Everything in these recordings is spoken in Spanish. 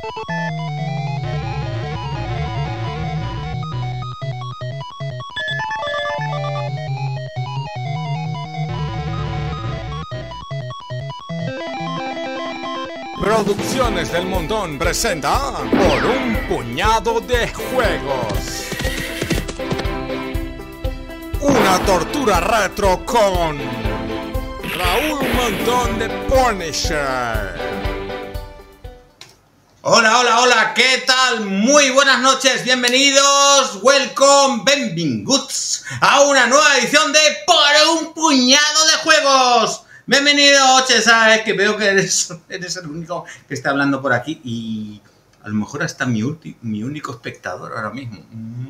Producciones del Montón presenta Por un puñado de juegos. Una tortura retro con Raúl Montón de Punisher. Hola, hola, hola, ¿qué tal? Muy buenas noches, bienvenidos, welcome, benvinguts a una nueva edición de Por un puñado de juegos. Bienvenido, Che, sabes que veo que eres el único que está hablando por aquí y a lo mejor hasta mi único espectador ahora mismo.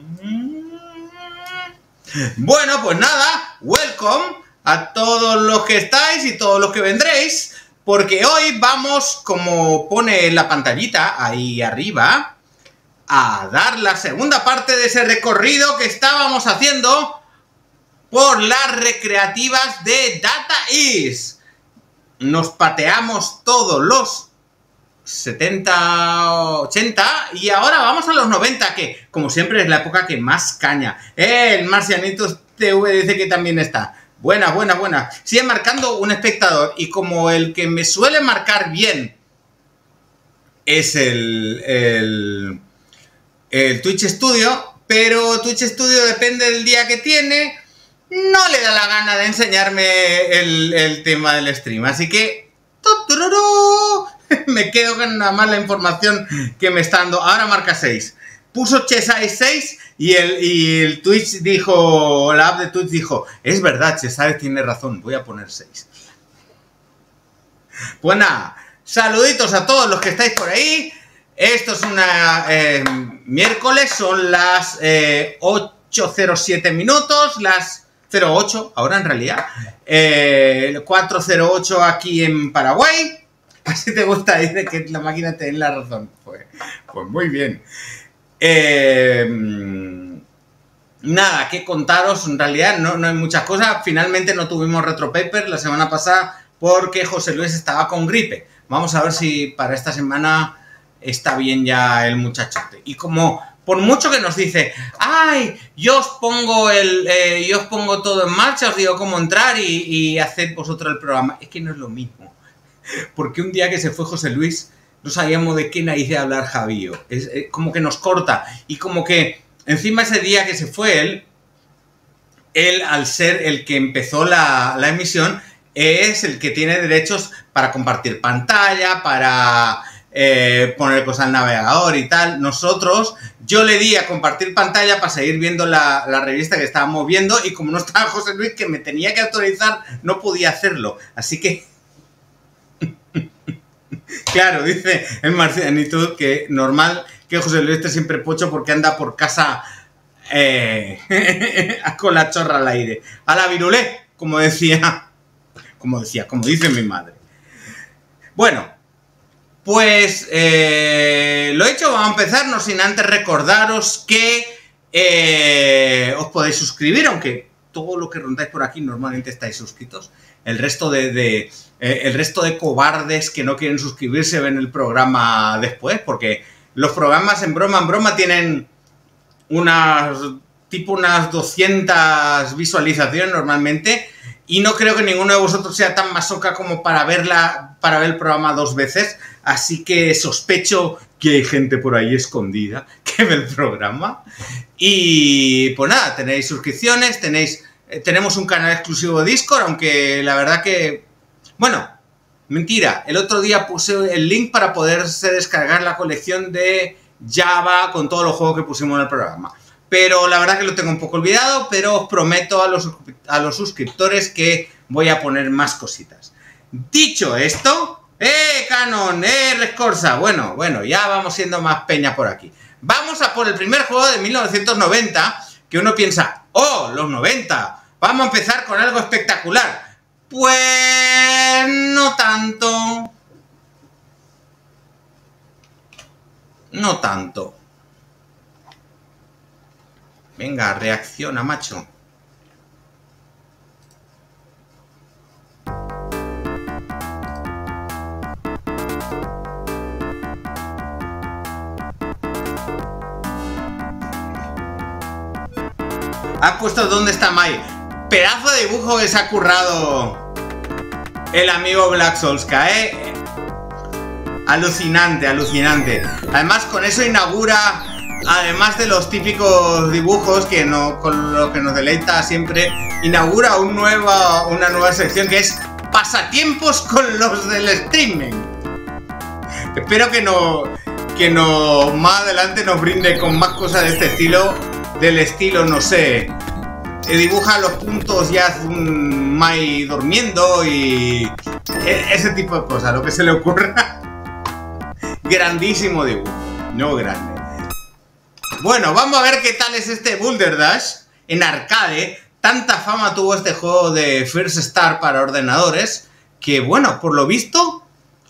Bueno, pues nada, welcome a todos los que estáis y todos los que vendréis, porque hoy vamos, como pone en la pantallita ahí arriba, a dar la segunda parte de ese recorrido que estábamos haciendo por las recreativas de Data East. Nos pateamos todos los 70, 80 y ahora vamos a los 90, que como siempre es la época que más caña. El Marcianitos TV dice que también está. Buena, buena, buena. Sigue marcando un espectador y como el que me suele marcar bien es el Twitch Studio, pero Twitch Studio depende del día que tiene. No le da la gana de enseñarme el tema del stream, así que me quedo con nada más la información que me está dando. Ahora marca 6. Puso Chesai 6 y el Twitch dijo, la app de Twitch dijo, es verdad, Chesai tiene razón, voy a poner 6. Pues nada, saluditos a todos los que estáis por ahí. Esto es una miércoles, son las 8:07 minutos, las 08, ahora en realidad, 4:08 aquí en Paraguay. Así te gusta, dice que la máquina te dé la razón. Pues muy bien. Nada, que contaros, en realidad no hay muchas cosas. Finalmente no tuvimos Retropaper la semana pasada porque José Luis estaba con gripe. Vamos a ver si para esta semana está bien ya el muchachote. Y como por mucho que nos dice, ay, yo os pongo todo en marcha, os digo cómo entrar y haced vosotros el programa. Es que no es lo mismo. Porque un día que se fue José Luis, no sabíamos de qué narices hablar Javío. Es como que nos corta. Y como que encima ese día que se fue él al ser el que empezó la emisión, es el que tiene derechos para compartir pantalla, para poner cosas al navegador y tal. Yo le di a compartir pantalla para seguir viendo la revista que estábamos viendo y como no estaba José Luis, que me tenía que autorizar, no podía hacerlo. Así que claro, dice el Marcianito que normal que José Luis esté siempre pocho porque anda por casa con la chorra al aire. A la virulé, como dice mi madre. Bueno, pues lo hecho, vamos a empezar, no sin antes recordaros que os podéis suscribir, aunque todo lo que rondáis por aquí normalmente estáis suscritos. El resto de cobardes que no quieren suscribirse ven el programa después, porque los programas en broma tienen unas 200 visualizaciones normalmente, y no creo que ninguno de vosotros sea tan masoca como para ver el programa 2 veces, así que sospecho que hay gente por ahí escondida que ve el programa. Y pues nada, tenéis suscripciones, tenemos un canal exclusivo de Discord, aunque la verdad que... Bueno, mentira, el otro día puse el link para poderse descargar la colección de Java con todos los juegos que pusimos en el programa. Pero la verdad que lo tengo un poco olvidado, pero os prometo a los suscriptores que voy a poner más cositas. Dicho esto, Canon, Rescorsa, bueno, ya vamos siendo más peña por aquí. Vamos a por el primer juego de 1990, que uno piensa, ¡oh, los 90! Vamos a empezar con algo espectacular. Pues no tanto. No tanto. Venga, reacciona, macho. Ha puesto ¿dónde está Mai? Pedazo de dibujo que se ha currado el amigo Black Solskjaer, ¿eh? Alucinante, alucinante. Además, con eso inaugura, además de los típicos dibujos que no, con lo que nos deleita siempre, inaugura una nueva sección que es pasatiempos con los del streaming. Espero que no más adelante nos brinde con más cosas de este estilo, del estilo, no sé, dibuja los puntos y hace un Mai durmiendo y ese tipo de cosas, lo que se le ocurra. Grandísimo dibujo, no grande. Bueno, vamos a ver qué tal es este Boulder Dash en arcade. Tanta fama tuvo este juego de First Star para ordenadores que, bueno, por lo visto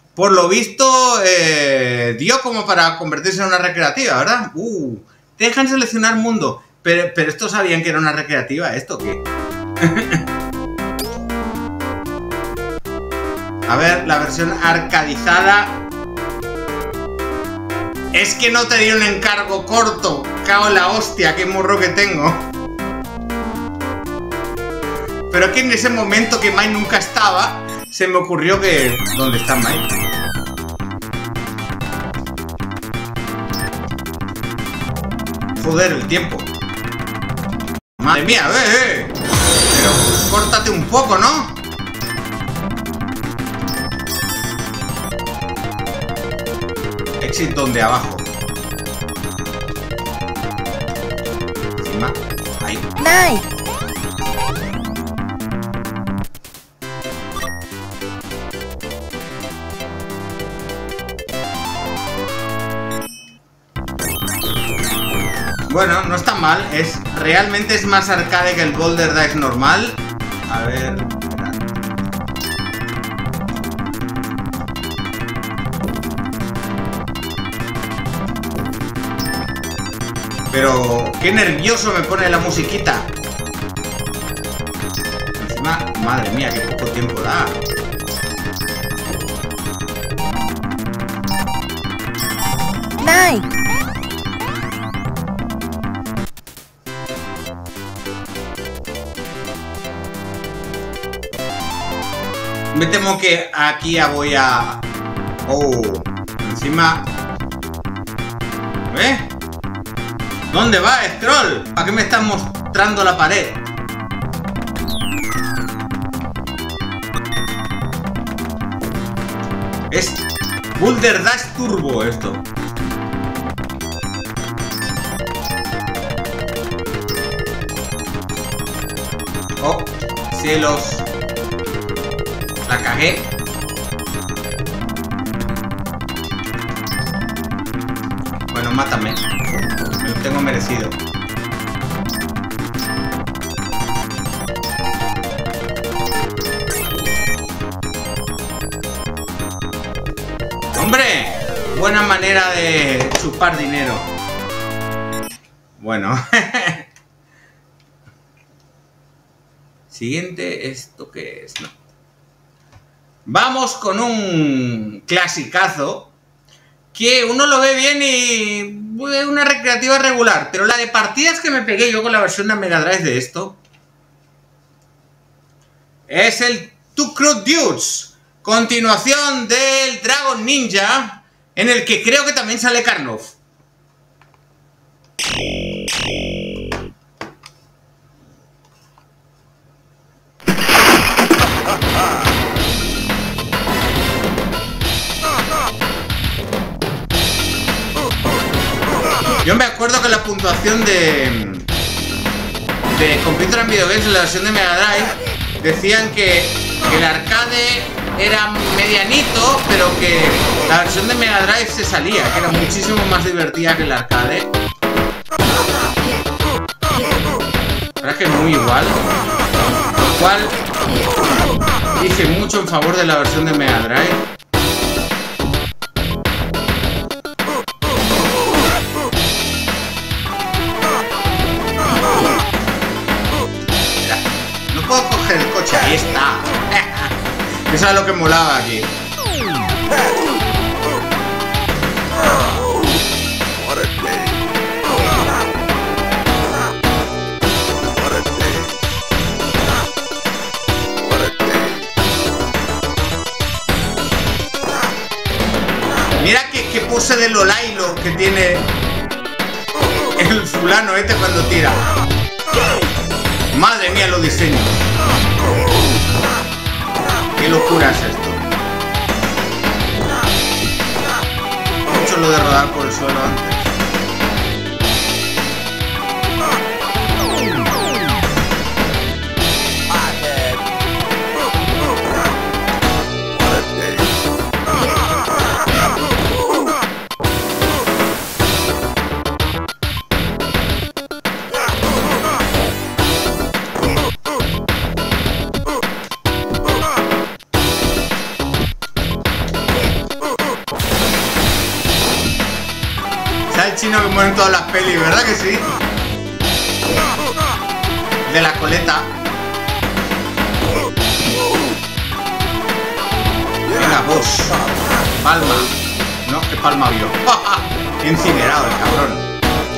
dio como para convertirse en una recreativa, ¿verdad? Te dejan seleccionar mundo. Pero ¿estos sabían que era una recreativa? ¿Esto qué? A ver, la versión arcadizada. Es que no te di un encargo corto. Cago en la hostia, qué morro que tengo. Pero es que en ese momento que Mai nunca estaba, se me ocurrió que... ¿Dónde está Mai? Joder, el tiempo. Madre mía, Pero córtate un poco, ¿no? Exit donde abajo. Encima. Ahí. Nice. Bueno, no está mal. Realmente es más arcade que el Boulder Dash normal. A ver. Pero qué nervioso me pone la musiquita. Encima, madre mía, qué poco tiempo da. Nice. Me temo que aquí ya voy a... Encima... ¿Dónde va, Scroll? ¿Para qué me estás mostrando la pared? Es Boulder Dash Turbo esto. Oh, cielos. La cagué. Bueno, mátame. Me lo tengo merecido. ¡Hombre! Buena manera de chupar dinero. Bueno. Siguiente, ¿esto qué es? No. Vamos con un clasicazo que uno lo ve bien y una recreativa regular, pero la de partidas que me pegué yo con la versión de Mega Drive de esto es el Two Crow Dudes, continuación del Dragon Ninja, en el que creo que también sale Karnov. Yo me acuerdo que la puntuación de Computer and Video Games en la versión de Mega Drive decían que el arcade era medianito, pero que la versión de Mega Drive se salía, que era muchísimo más divertida que el arcade. La verdad es que es muy igual. Lo cual dice mucho en favor de la versión de Mega Drive. Puedo coger el coche, ahí está. Eso es lo que molaba aquí. pose de Lolailo que tiene el fulano este cuando tira. Madre mía los diseños. Qué locura es esto. Mucho lo de rodar por el suelo antes. El chino que muere en todas las pelis, ¿verdad que sí? De la coleta. Venga, vos. Palma. No, que palma vio. Incinerado el cabrón.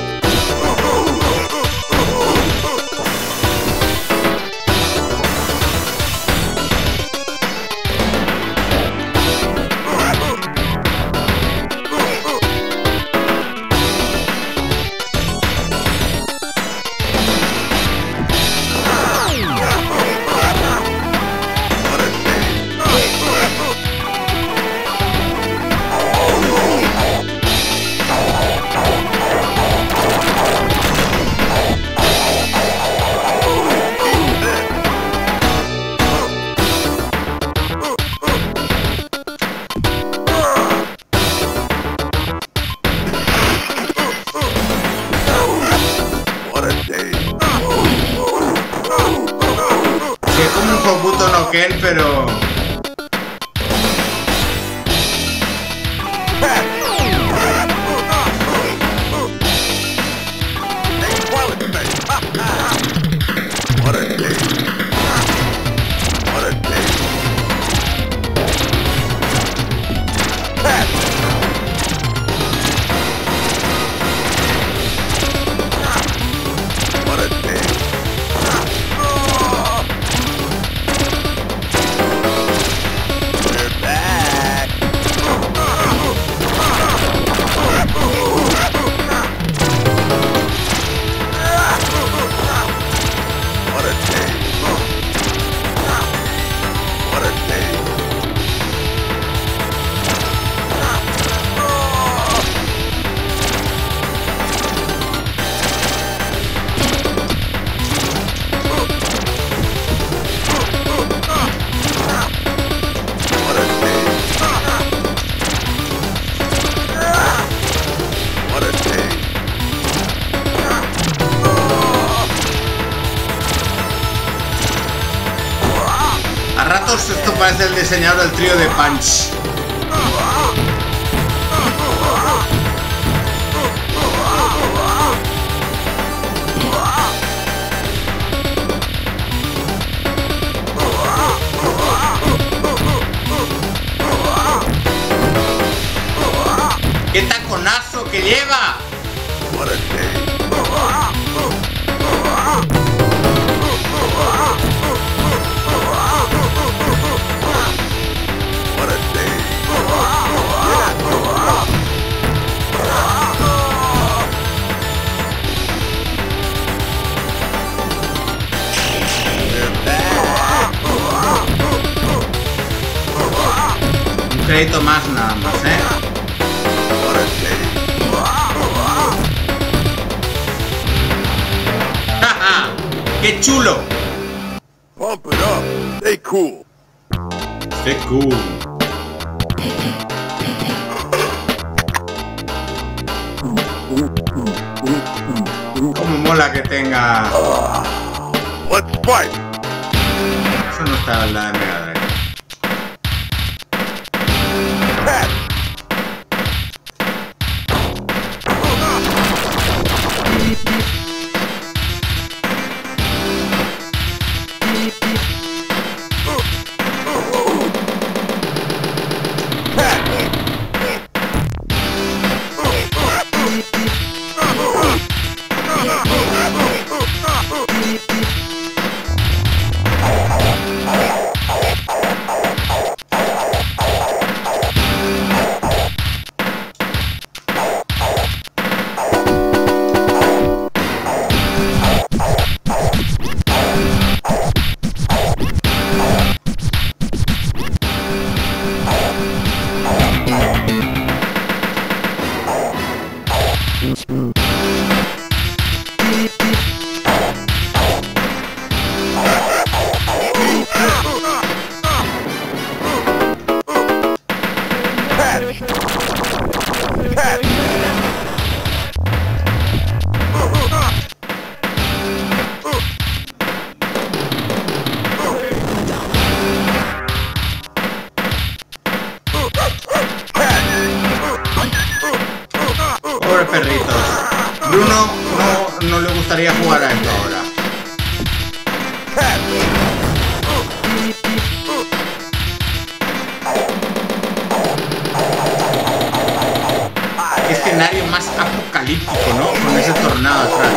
Pero esto parece el diseñador del trío de Punch. ¡Qué taconazo que lleva! Un crédito más nada más, ¡jaja! ¡Qué chulo! Pump it up. Stay cool. ¡Qué cool! Cómo mola que tenga... Let's fight. Eso no está en la de Mega Drive. Bruno no le gustaría jugar a esto ahora. Qué escenario más apocalíptico, ¿no? Con ese tornado atrás.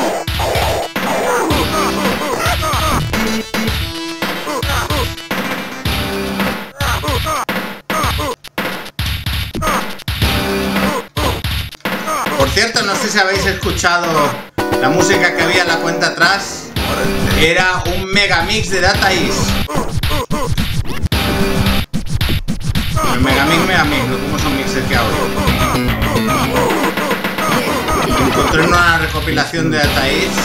Por cierto, no sé si habéis escuchado la música que había en la cuenta atrás. Era un megamix de Data East. El megamix, no como son mixes que hago. Encontré una recopilación de Data East.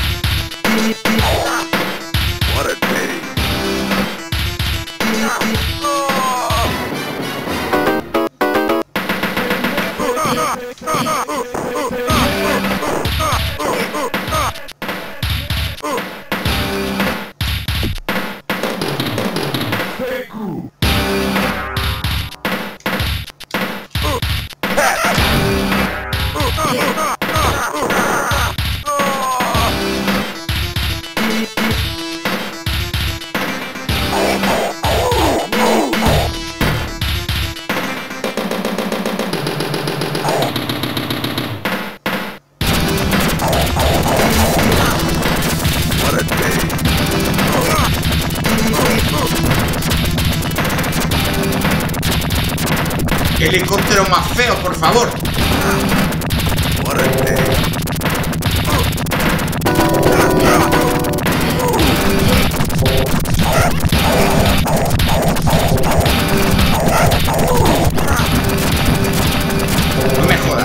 ¡Qué helicóptero más feo, por favor! No me jodas.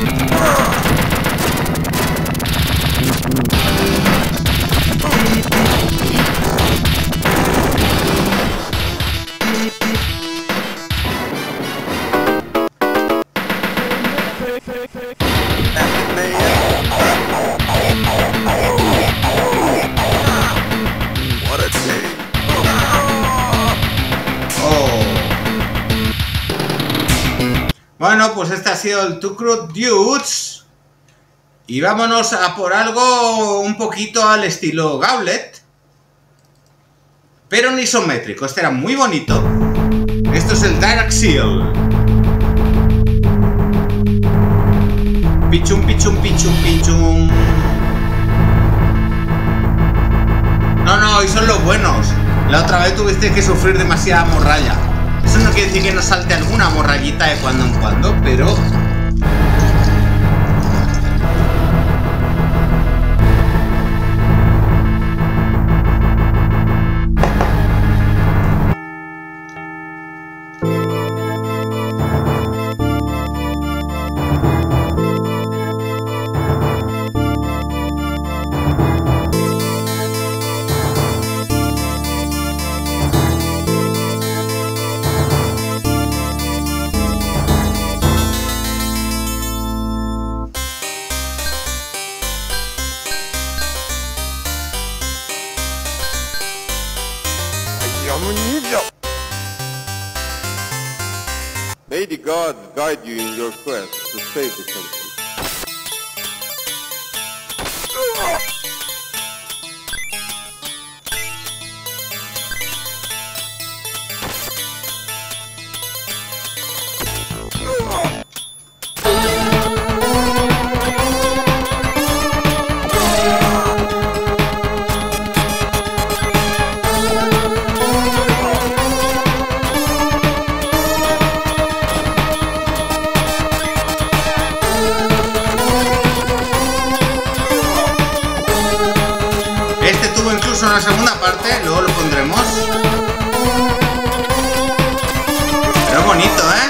Bueno, pues este ha sido el Two Crooked Dudes. Y vámonos a por algo un poquito al estilo Gauntlet, pero en isométrico. Este era muy bonito. Esto es el Direct Seal. Pichum, pichum, pichum, pichum. No, hoy son los buenos. La otra vez tuviste que sufrir demasiada morralla. Eso no quiere decir que no salte alguna morrallita de cuando en cuando, pero... May the gods guide you in your quest to save the country. Una segunda parte, luego lo pondremos. Pero bonito, ¿eh?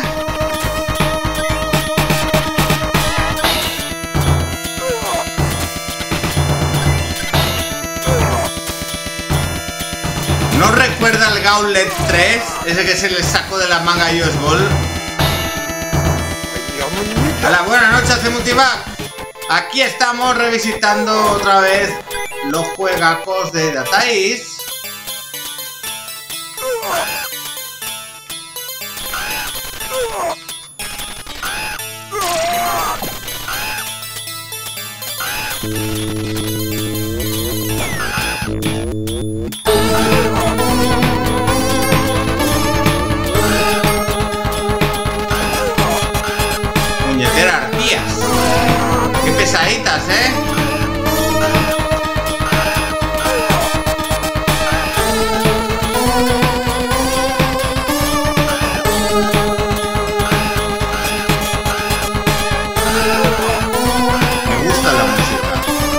¿No recuerda el Gauntlet 3? Ese que se le sacó de la manga a US Ball. Hola, buenas noches, Multivac. Aquí estamos revisitando otra vez los juegacos de Data East. Puñeteras tías. Qué pesaditas, ¿eh? Me gusta la música.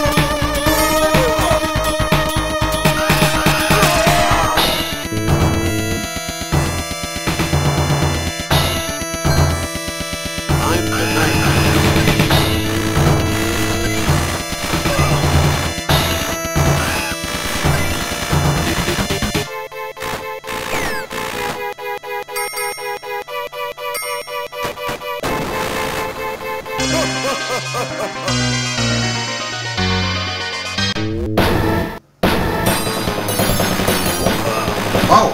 I'm the knight. ¡Wow!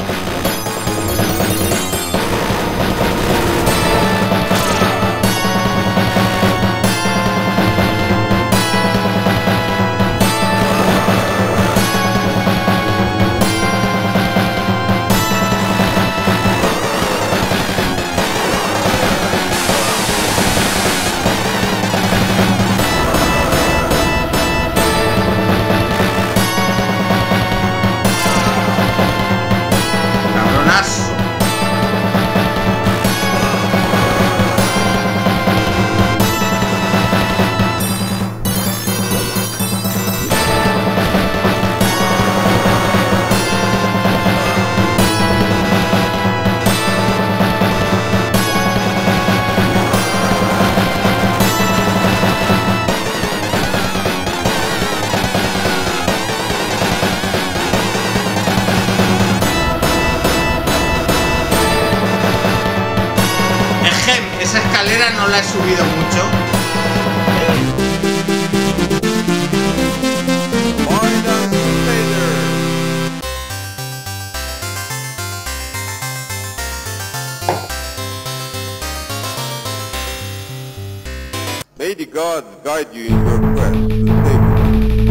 Cabronazo. Esa escalera no la he subido mucho. Midas Vader. May the gods guide you in your quest to safety.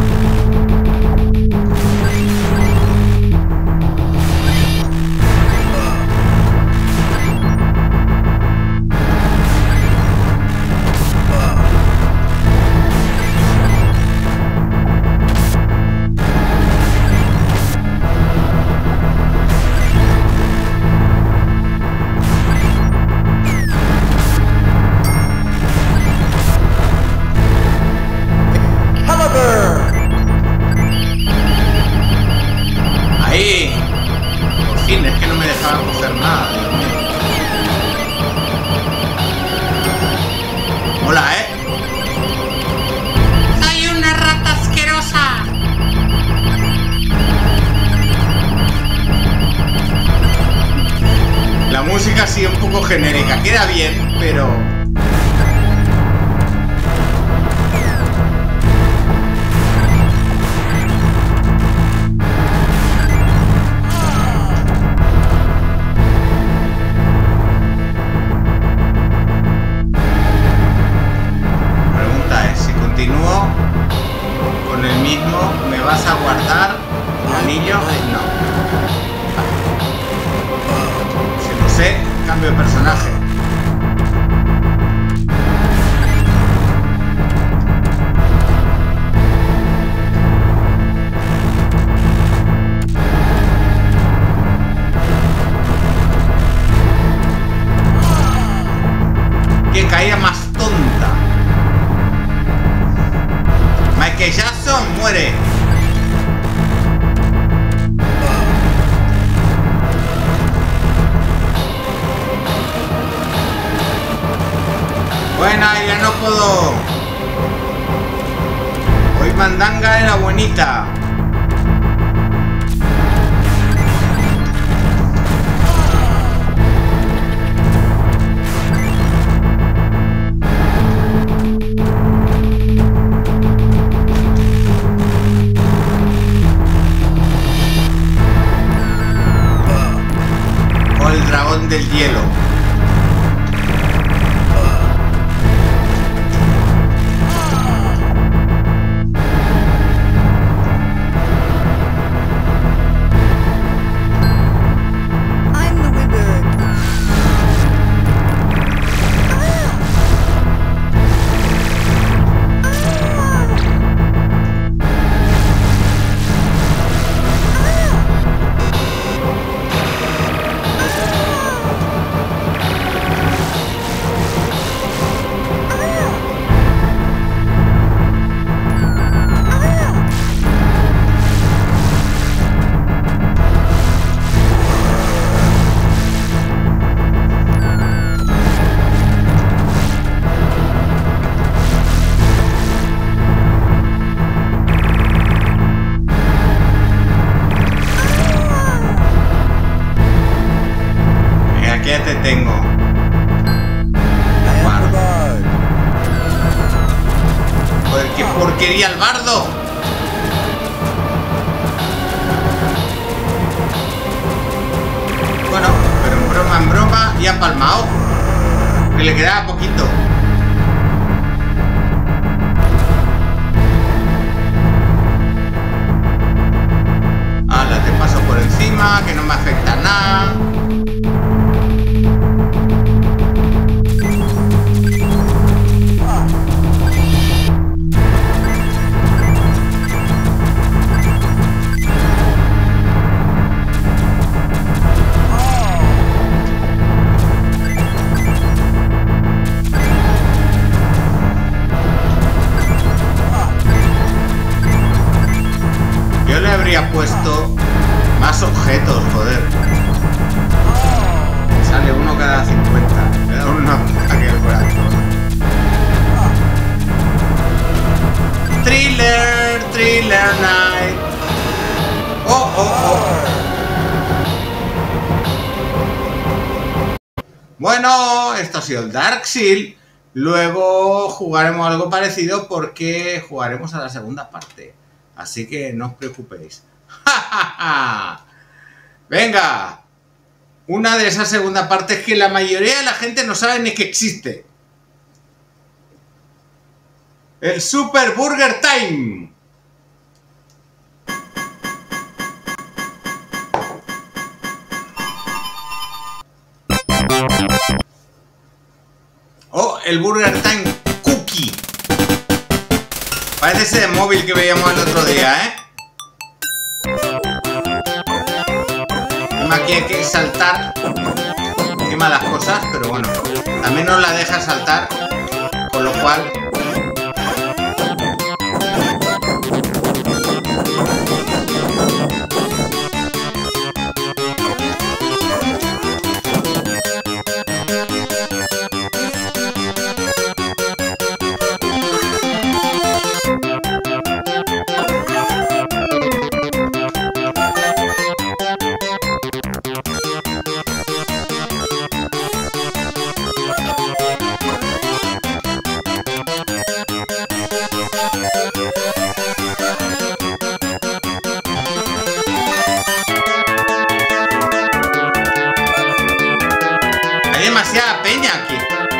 Ahí. Por fin, es que no me dejaban coger nada, Dios mío. Hola, ¿eh? ¡Soy una rata asquerosa! La música sí un poco genérica. Queda bien, pero... Continúo con el mismo. ¿Me vas a guardar el anillo? No. Si lo sé, cambio de personaje. ¡Qué caída más tonta! Michael Jackson muere. Buena, ya no puedo. Hoy Mandanga era buenita. El dragón del hielo. porquería el bardo! Bueno, pero en broma y ha palmado. Que le quedaba poquito. Ala, te paso por encima, que no me afecta nada. Yo le habría puesto más objetos, joder. Sale uno cada 50. Me da una ataque al corazón. Thriller, Thriller Night. Oh, oh, oh. Bueno, esto ha sido el Darkseid. Luego jugaremos algo parecido porque jugaremos a la segunda parte. Así que no os preocupéis. Venga. Una de esas segunda partes que la mayoría de la gente no sabe ni que existe. El Super Burger Time. Oh, el Burger Time Cookie. Parece ese de móvil que veíamos el otro día, ¿eh? Aquí hay que saltar encima de las cosas, pero bueno, también nos la deja saltar, con lo cual... demasiada peña aquí.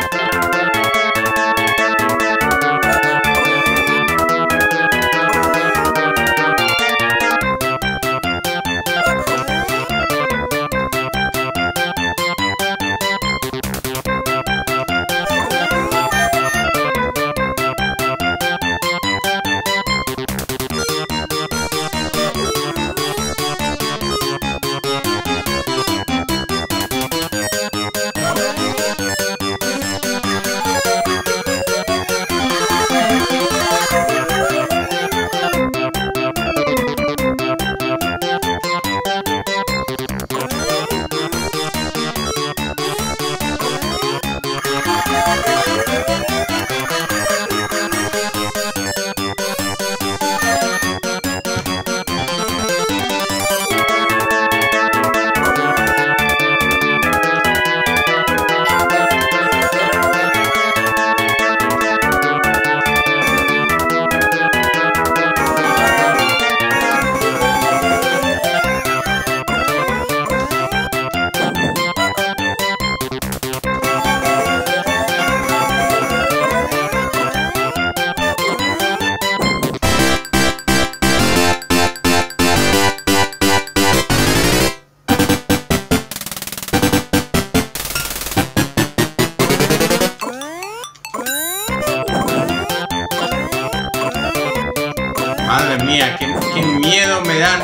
Madre mía, qué miedo me dan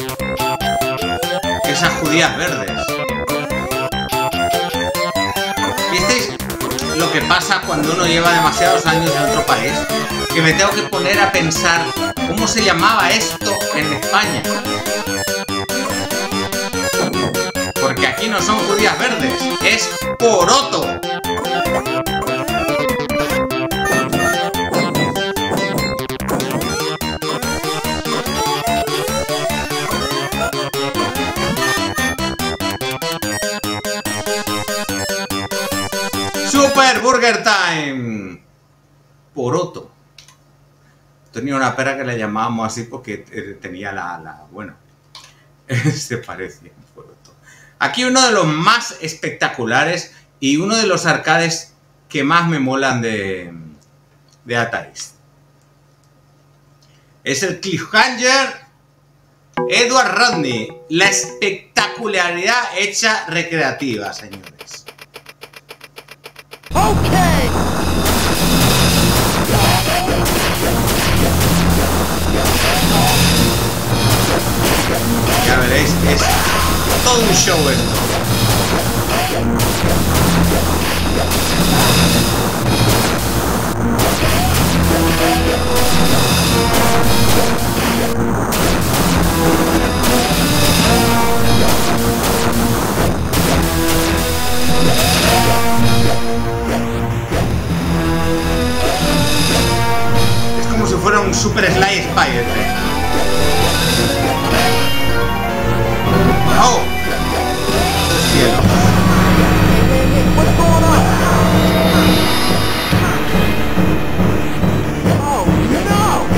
esas judías verdes. ¿Visteis lo que pasa cuando uno lleva demasiados años en otro país? Que me tengo que poner a pensar cómo se llamaba esto en España. Porque aquí no son judías verdes, es poroto. Super Burger Time. Poroto. tenía una perra que le llamábamos así porque tenía bueno, se parecía un poco. Aquí uno de los más espectaculares y uno de los arcades que más me molan de Atari. Es el Cliffhanger Edward Rodney. La espectacularidad hecha recreativa, señores. Okay. Ya veréis, es todo un show esto. Es como si fuera un Super Sly Spy este. ¡Oh! ¡Cielo! What's going on? Oh, no!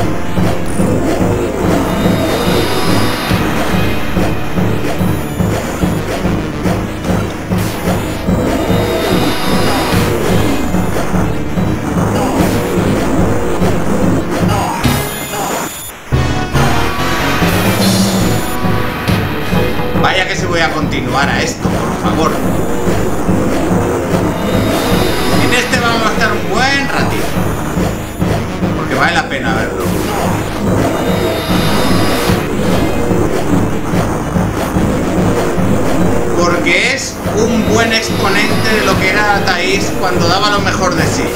Vaya que si voy a continuar a esto, por favor. En este vamos a estar un buen ratito. Porque vale la pena verlo. Porque es un buen exponente de lo que era Thaís cuando daba lo mejor de sí.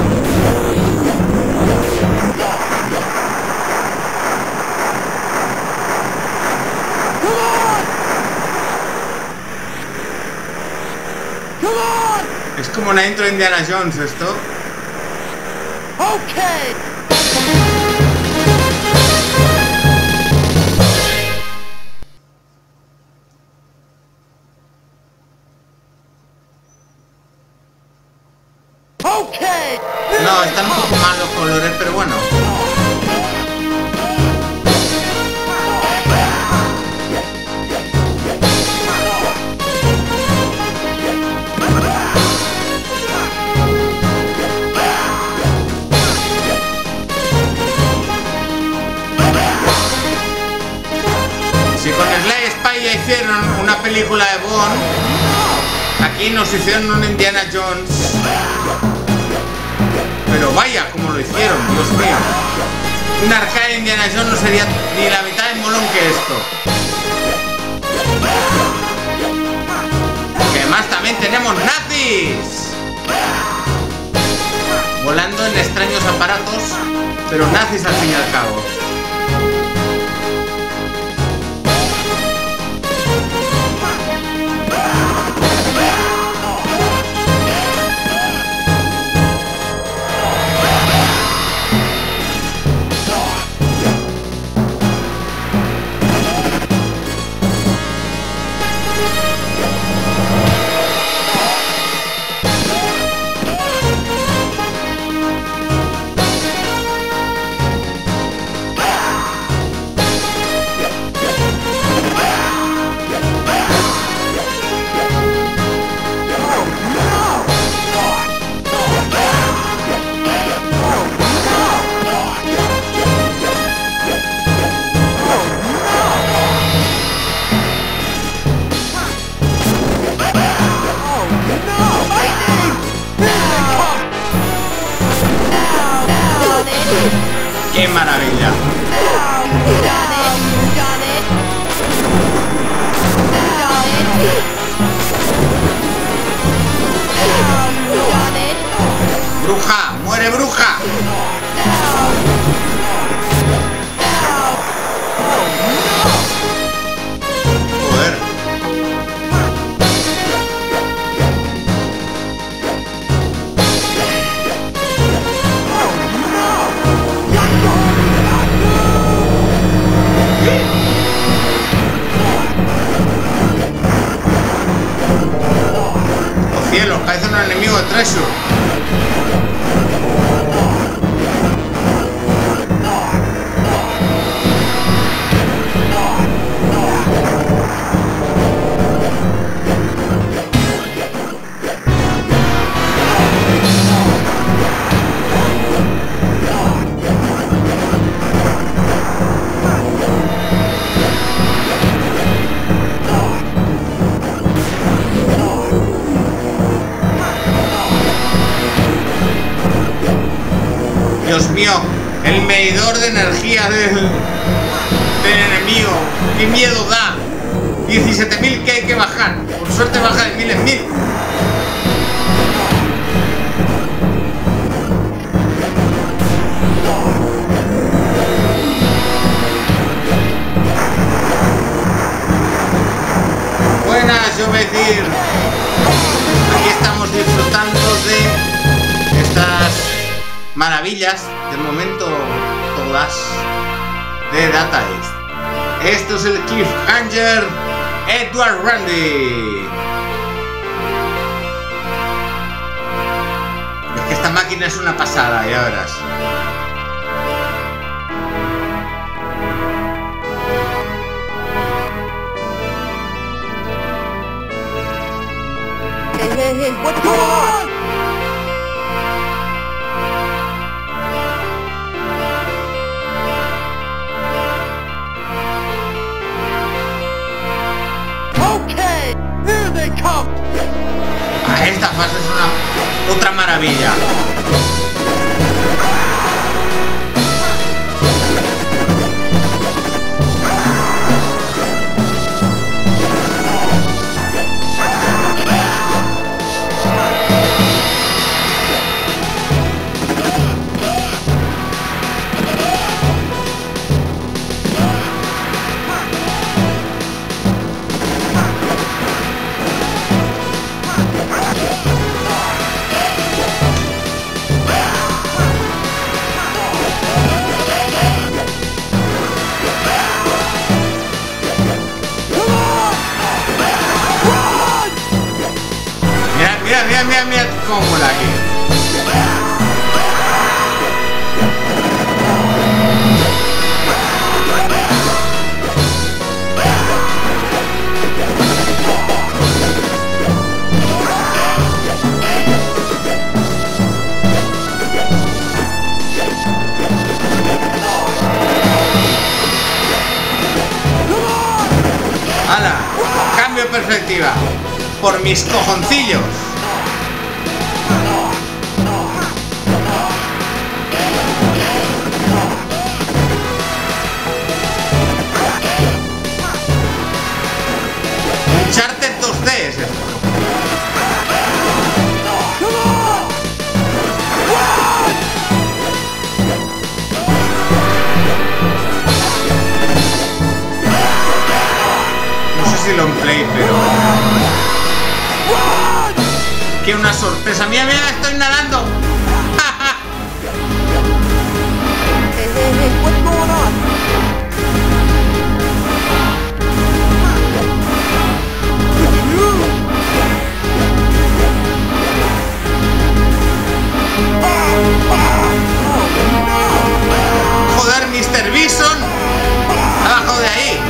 Es como una intro de Indiana Jones esto. Okay. Okay. No, están un poco mal los colores, pero bueno. Si con Sly Spy ya hicieron una película de Bond, aquí nos hicieron un Indiana Jones. Pero vaya, como lo hicieron, Dios mío. Un arcade de Indiana Jones no sería ni la mitad de molón que esto. Que además también tenemos nazis. Volando en extraños aparatos, pero nazis al fin y al cabo. ¡Qué maravilla! ¡Bruja! ¡Muere, bruja! Joder. ¡Oh cielos! Parece un enemigo de Treasure. mío, el medidor de energía del enemigo. ¡Qué miedo da! 17.000 que hay que bajar. Por suerte baja de 1000 en 1000. Buenas, yo voy a decir. Aquí estamos disfrutando de estas maravillas. De momento, todas de Data East. Esto es el Cliffhanger Edward Randy. Es que esta máquina es una pasada, ya verás. Hey, what's going on? Okay, here they come. Esta fase es otra maravilla. Mira cómo mola aquí. ¡Hala! Cambio de perspectiva. Por mis cojoncillos. Uncharted 2D es esto. No sé si lo play, pero... ¡Qué una sorpresa! ¡Mira, estoy nadando! Hey, what's going on? ¡Joder, Mr. Bison! ¡Abajo de ahí!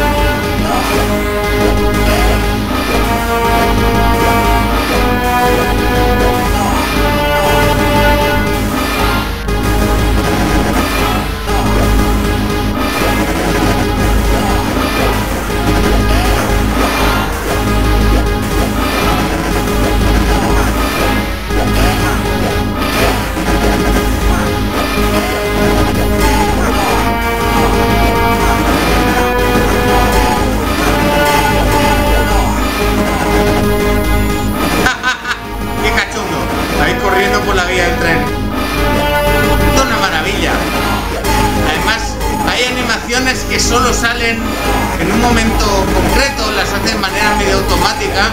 ¡Qué cachondo! Ahí corriendo por la vía del tren. Esto es una maravilla. Además, hay animaciones que solo salen en un momento concreto, las hacen de manera medio automática.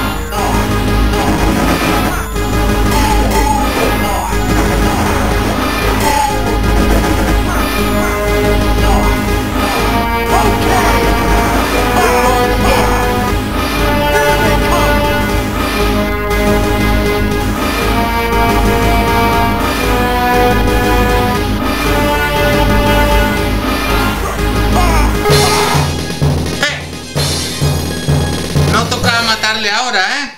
No tocaba matarle ahora, ¿eh?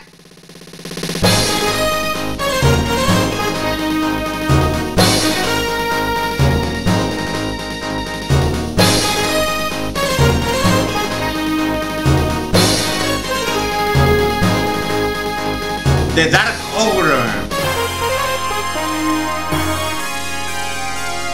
The Dark Ogre.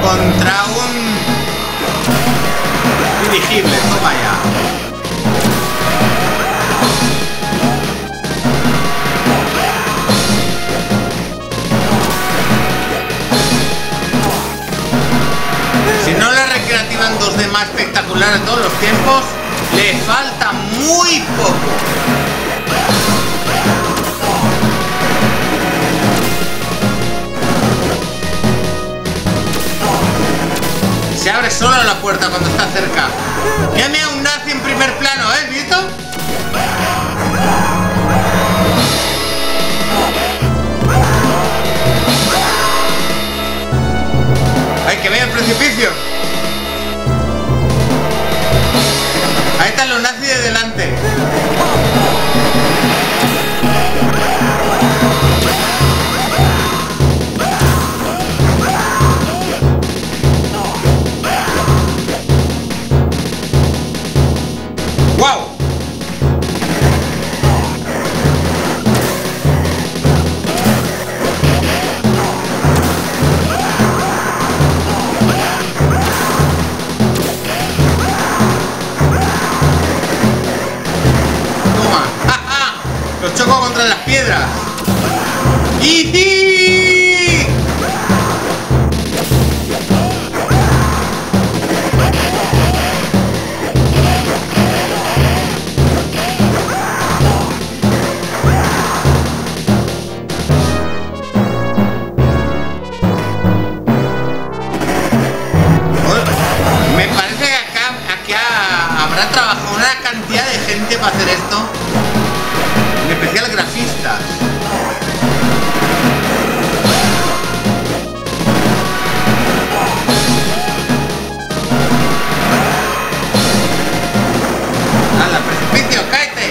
contra un dirigible, toma ya. Si no la recreativa en 2D más espectacular de todos los tiempos, le falta muy poco. Se abre solo la puerta cuando está cerca. Mira, mira, un nazi en primer plano, ¿eh? ¿Visto? ¡Ay, que vea el precipicio! Ahí están los nazis de delante. ¡Wow! Toma. ¡Ja, ja! Los choco contra las piedras. ¡Iji! Me parece que aquí habrá trabajado una cantidad de gente para hacer esto. En especial grafistas. ¡Hala, precipicio, cáete!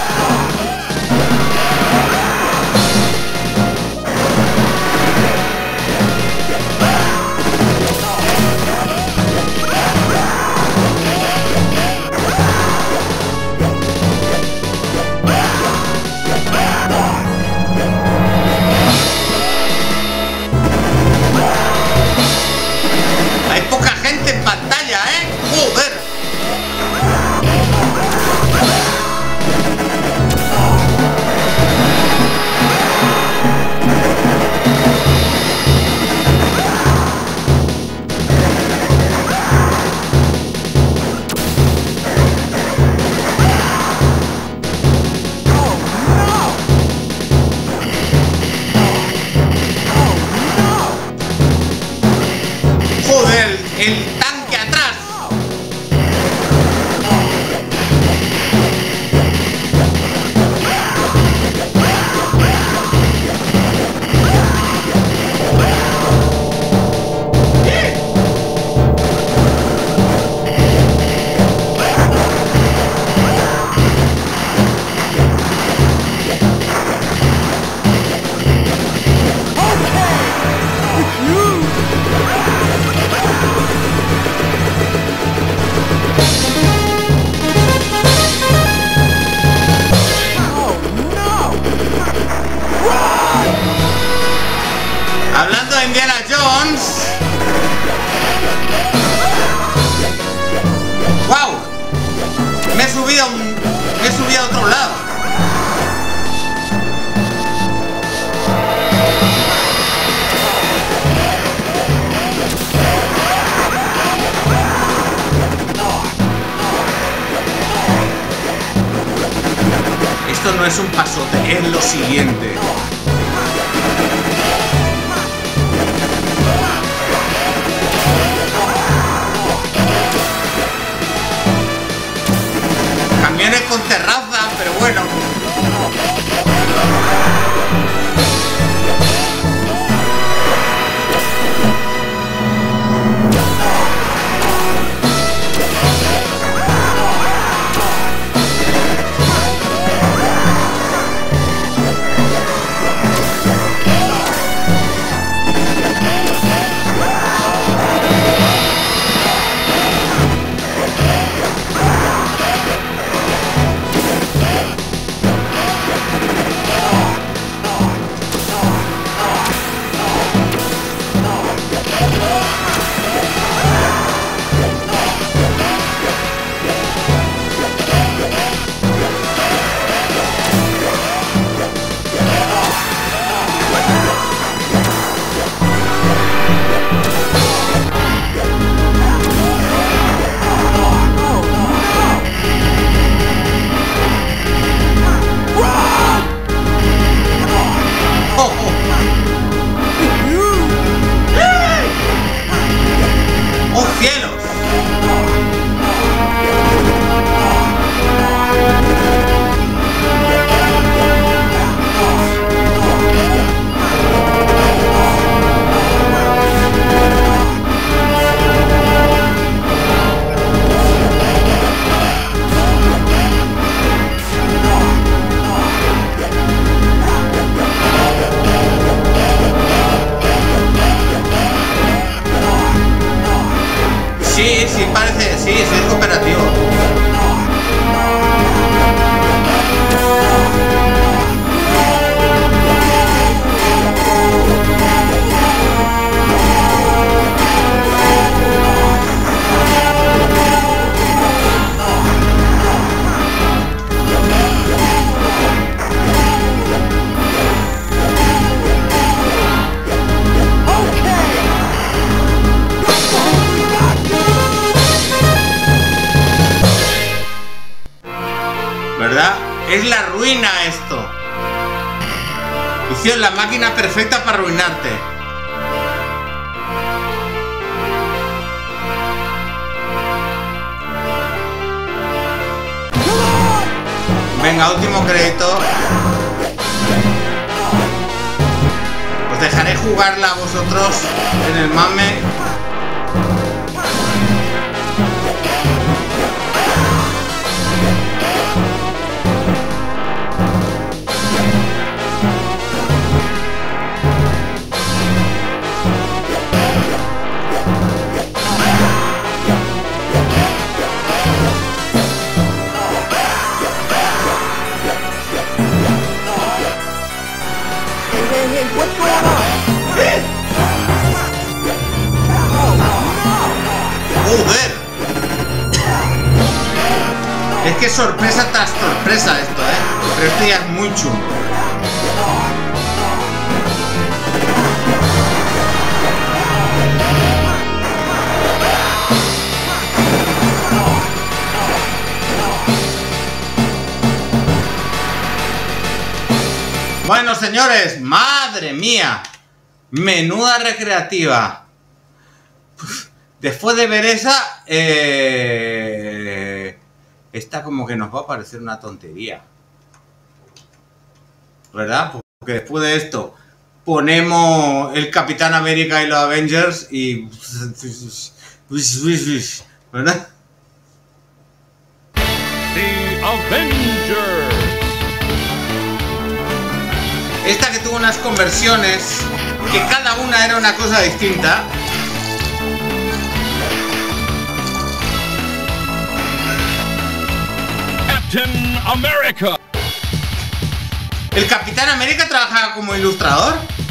Hay poca gente en pantalla, ¿eh? ¡Joder! ¡Joder! ¡El tanque atrás! Hablando de Indiana Jones. ¡Wow! Me he subido a otro lado. Esto no es un pasote, es lo siguiente. Camiones con terraza, pero bueno. Es la ruina esto. Hicieron la máquina perfecta para arruinarte. Venga, último crédito. Os dejaré jugarla a vosotros en el mame. What's going on? ¡Joder! Es que sorpresa tras sorpresa esto, Pero esto ya es muy chungo. Bueno, señores, madre mía, menuda recreativa. Después de ver esa, esta como que nos va a parecer una tontería, ¿verdad? Porque después de esto ponemos el Capitán América y los Avengers y... ¿verdad? The Avengers. Esta que tuvo unas conversiones, que cada una era una cosa distinta. Captain America. ¿El Capitán América trabajaba como ilustrador?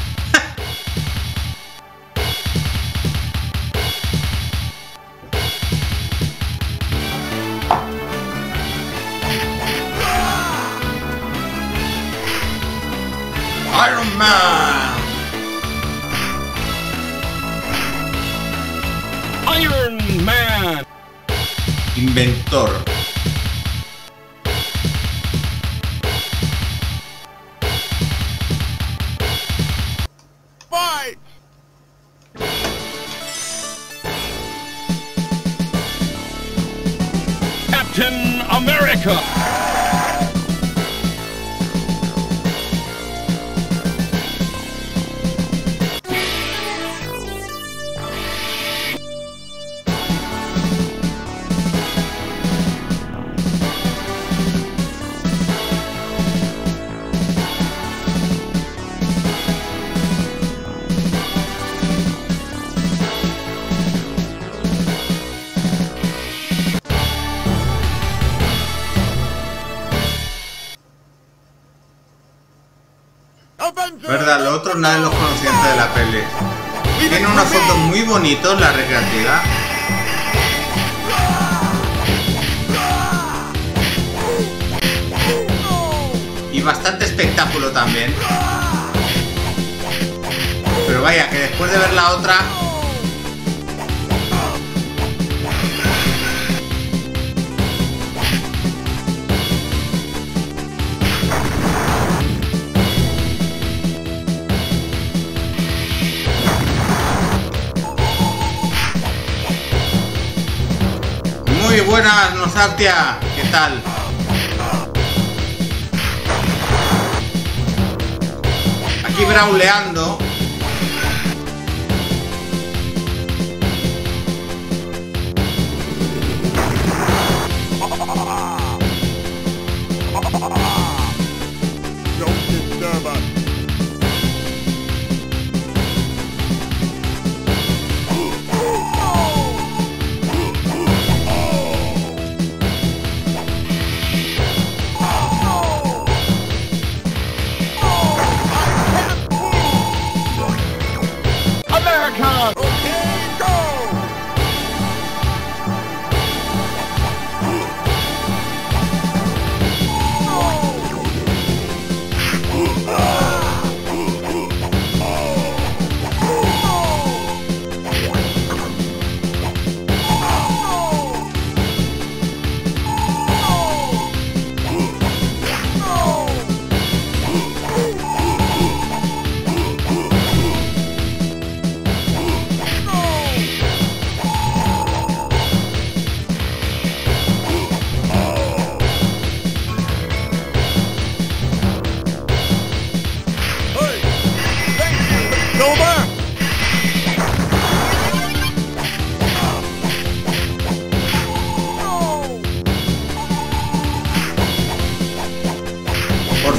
Iron Man. Iron Man. Inventor. Fight! Captain America. ¿Verdad? Los otros nadie los conocía de la peli. Tiene unas fotos muy bonitos, la recreativa. Y bastante espectáculo también. Pero vaya, que después de ver la otra... Muy buenas, Nosartia, ¿qué tal? Aquí brauleando. Don't disturb us.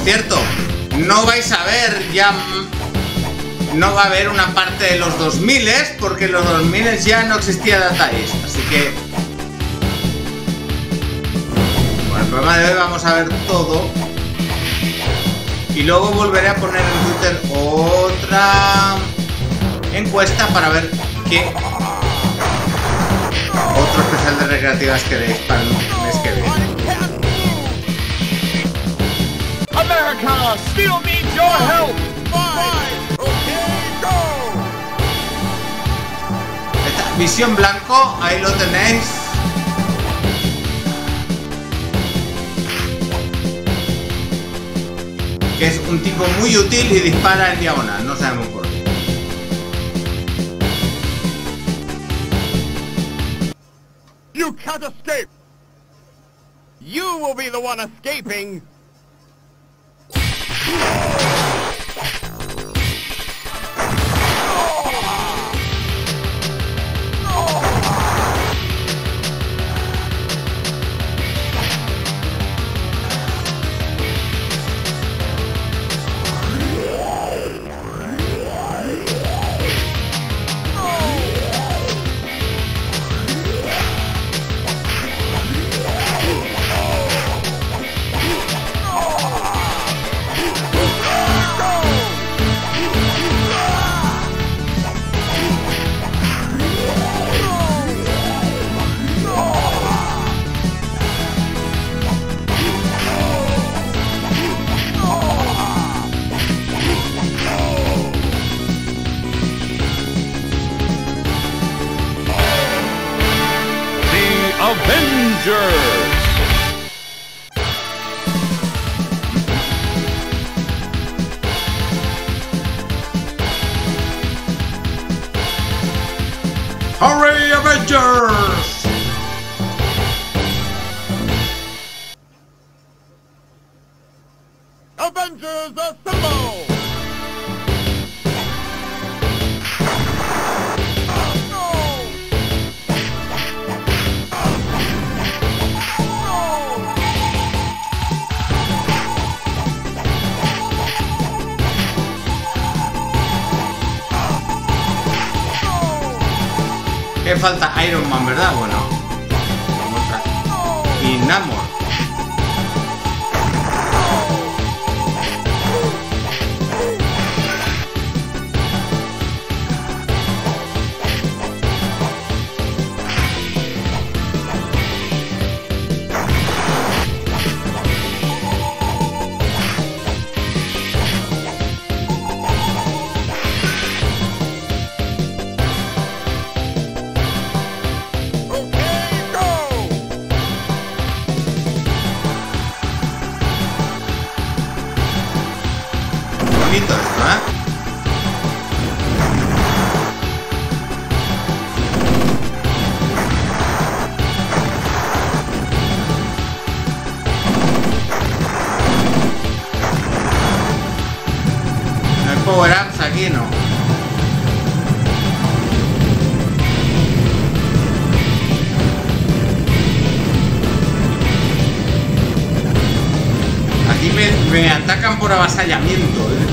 cierto, no vais a ver ya... No va a haber una parte de los 2000 porque en los 2000 ya no existía Data East, así que... Bueno, el programa de hoy vamos a ver todo. Y luego volveré a poner en Twitter otra encuesta para ver qué otro especial de recreativas queréis para el mes que viene. America still needs your help. Visión blanco, ahí lo tenéis. Que es un tipo muy útil y dispara en diagonal, no sabemos por qué. You can't escape! You will be the one escaping! Avengers! ¡Hurry, Avengers! Avengers assemble! ¿Qué falta? Iron Man, ¿verdad? Bueno. Y Namor. Bonito esto, ¿eh? No hay power-ups aquí, ¿no? Aquí me atacan por avasallamiento, ¿eh?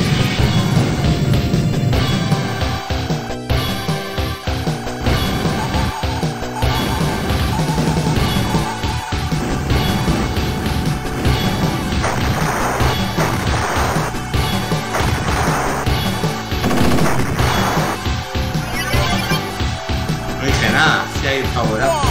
No hice nada, si hay power-up.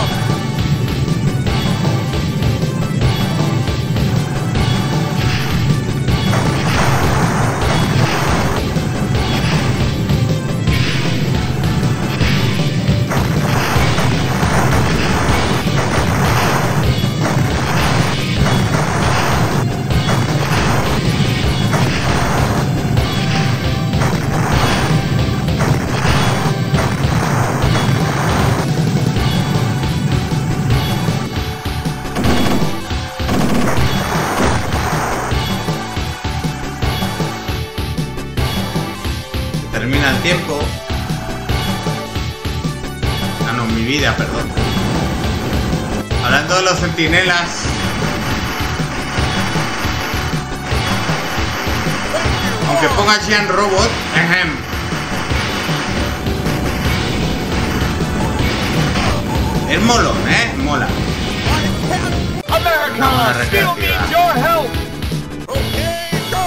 Termina el tiempo. Ah, no, mi vida, perdón. Hablando de los centinelas. Aunque ponga Giant Robot, es molón, mola. America still needs your help. Okay, go!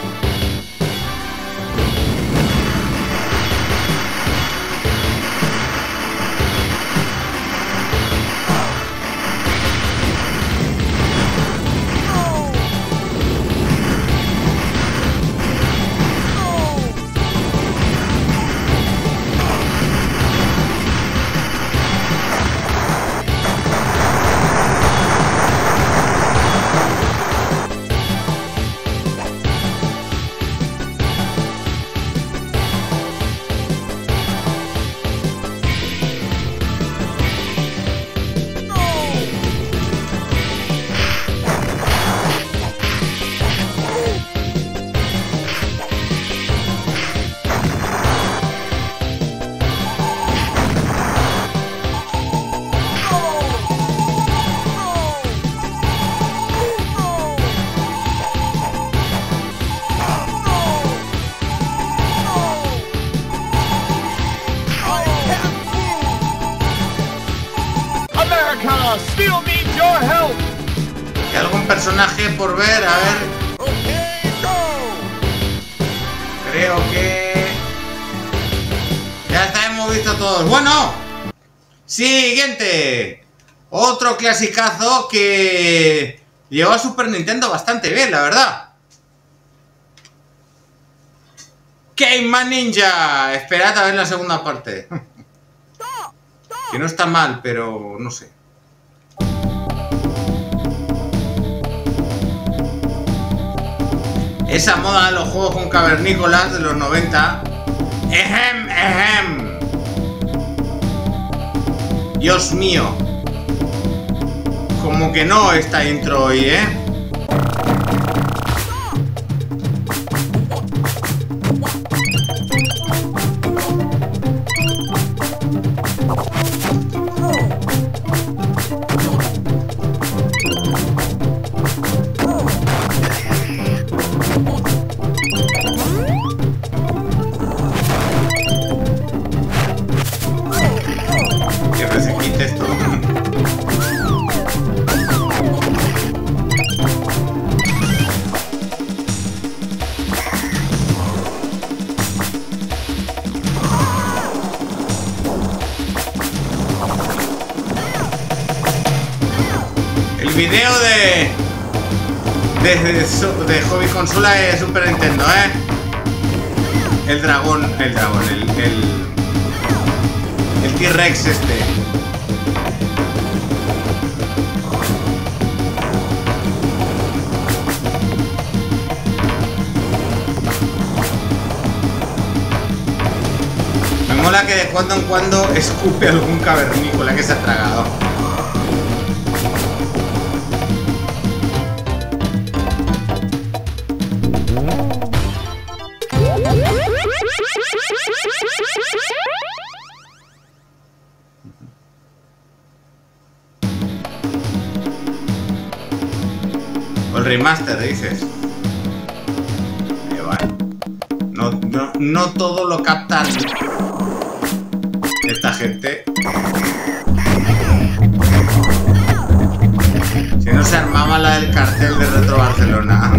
America still needs your help. ¿Hay algún personaje por ver? A ver. Okay, go! Creo que... ya está, hemos visto todos. Bueno, siguiente. Otro clasicazo que llevó a Super Nintendo bastante bien, la verdad. Cayman Ninja. Esperad a ver la segunda parte. Que no está mal, pero no sé. Esa moda de los juegos con cavernícolas de los 90. Dios mío. Como que no esta intro hoy, Que se quite esto. El video de Hobby Consola de Super Nintendo, el T-Rex este. Me mola que de cuando en cuando escupe algún cavernícola que se ha tragado. O el remaster, dices. Vale. No todo lo captan esta gente. Si no se armaba la del cartel de Retro Barcelona.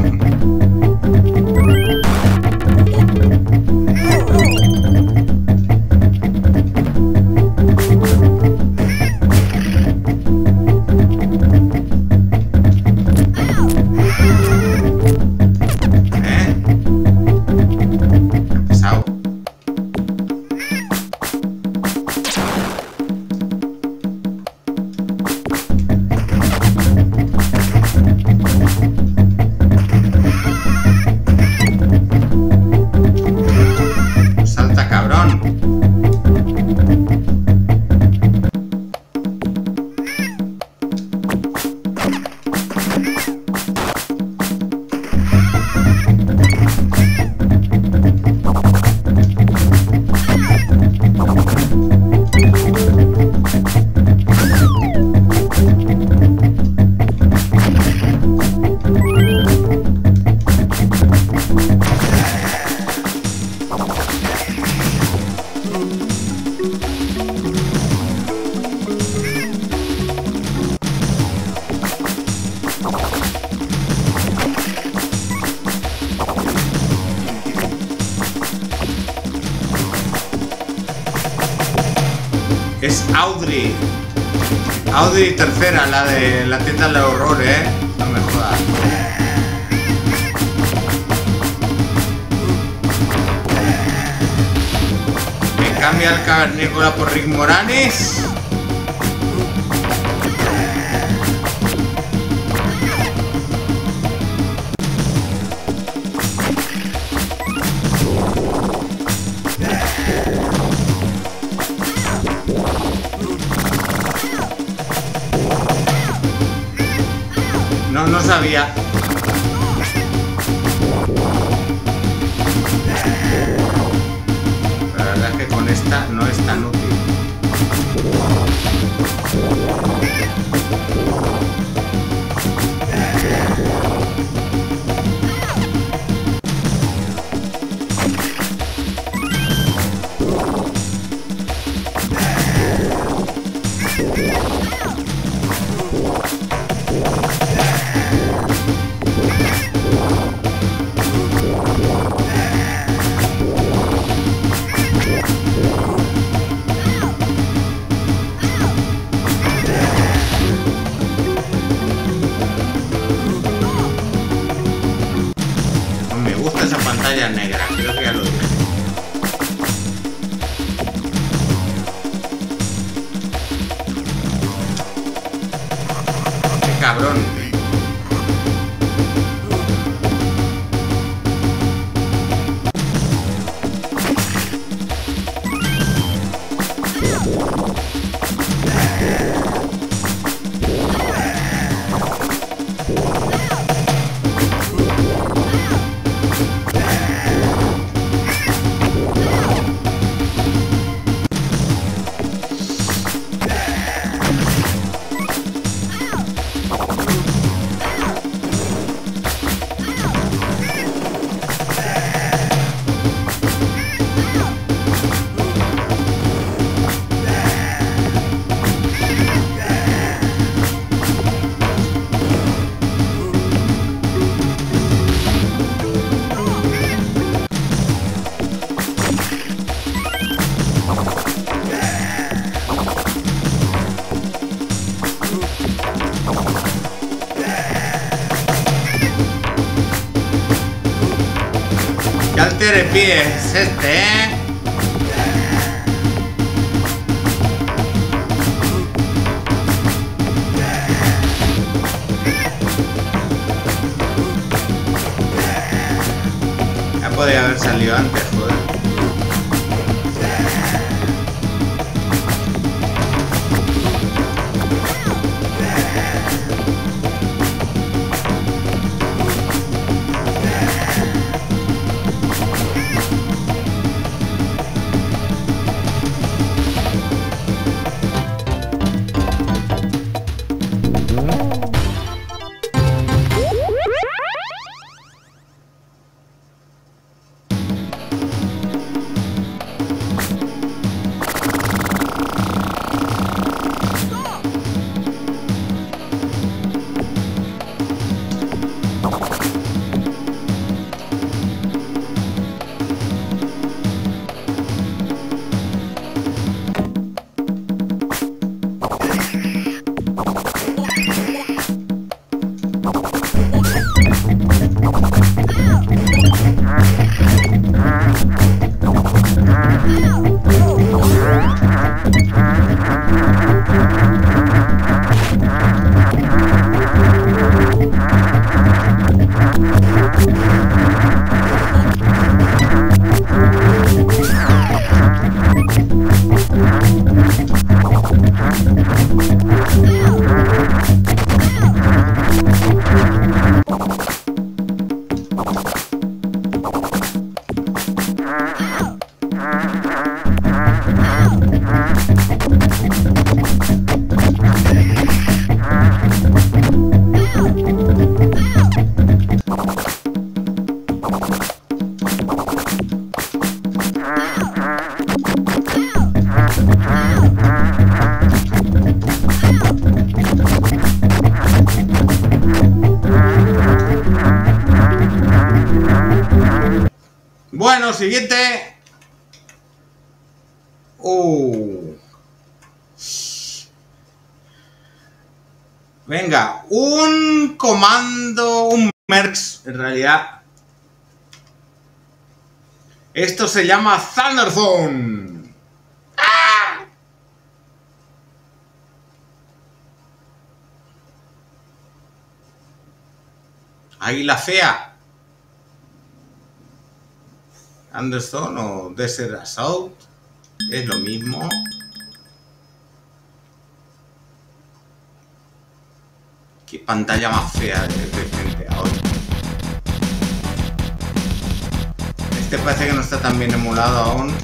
Audrey. Audrey tercera, la de la tienda del horror, no me jodas. Me cambia el cavernícola por Rick Moranis. No sabía. La verdad es que con esta no es tan útil. Negra, creo que ya lo dije. Qué cabrón. ¿Qué alterepie es este, Ya podría haber salido antes, joder. Bueno, siguiente. Venga, un comando, un Mercs, en realidad. Esto se llama Thunderzone. ¡Ah! Águila fea. Thunderzone o Desert Assault. Es lo mismo. Qué pantalla más fea de frente ahora. Este parece que no está tan bien emulado aún.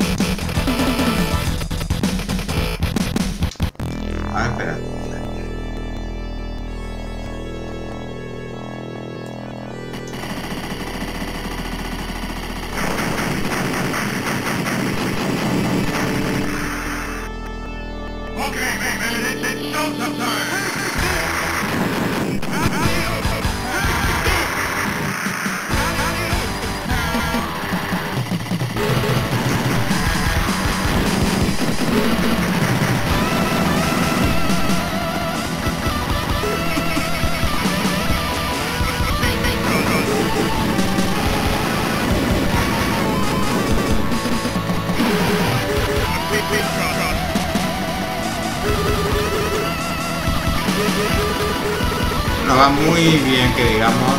A ver, espera. No va muy bien, que digamos.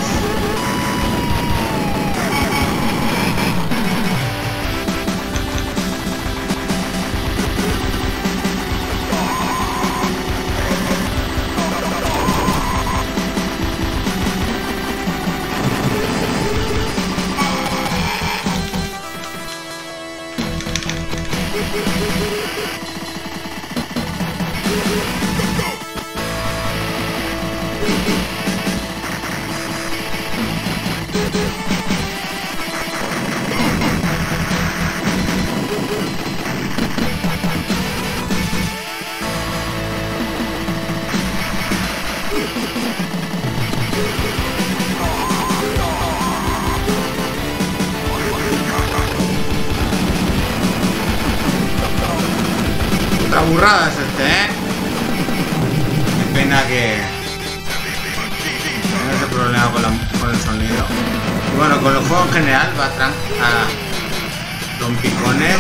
Otra burrada es este, ¿eh? Qué pena que tenga ese problema con el sonido. Y bueno, con el juego en general va a trompicones.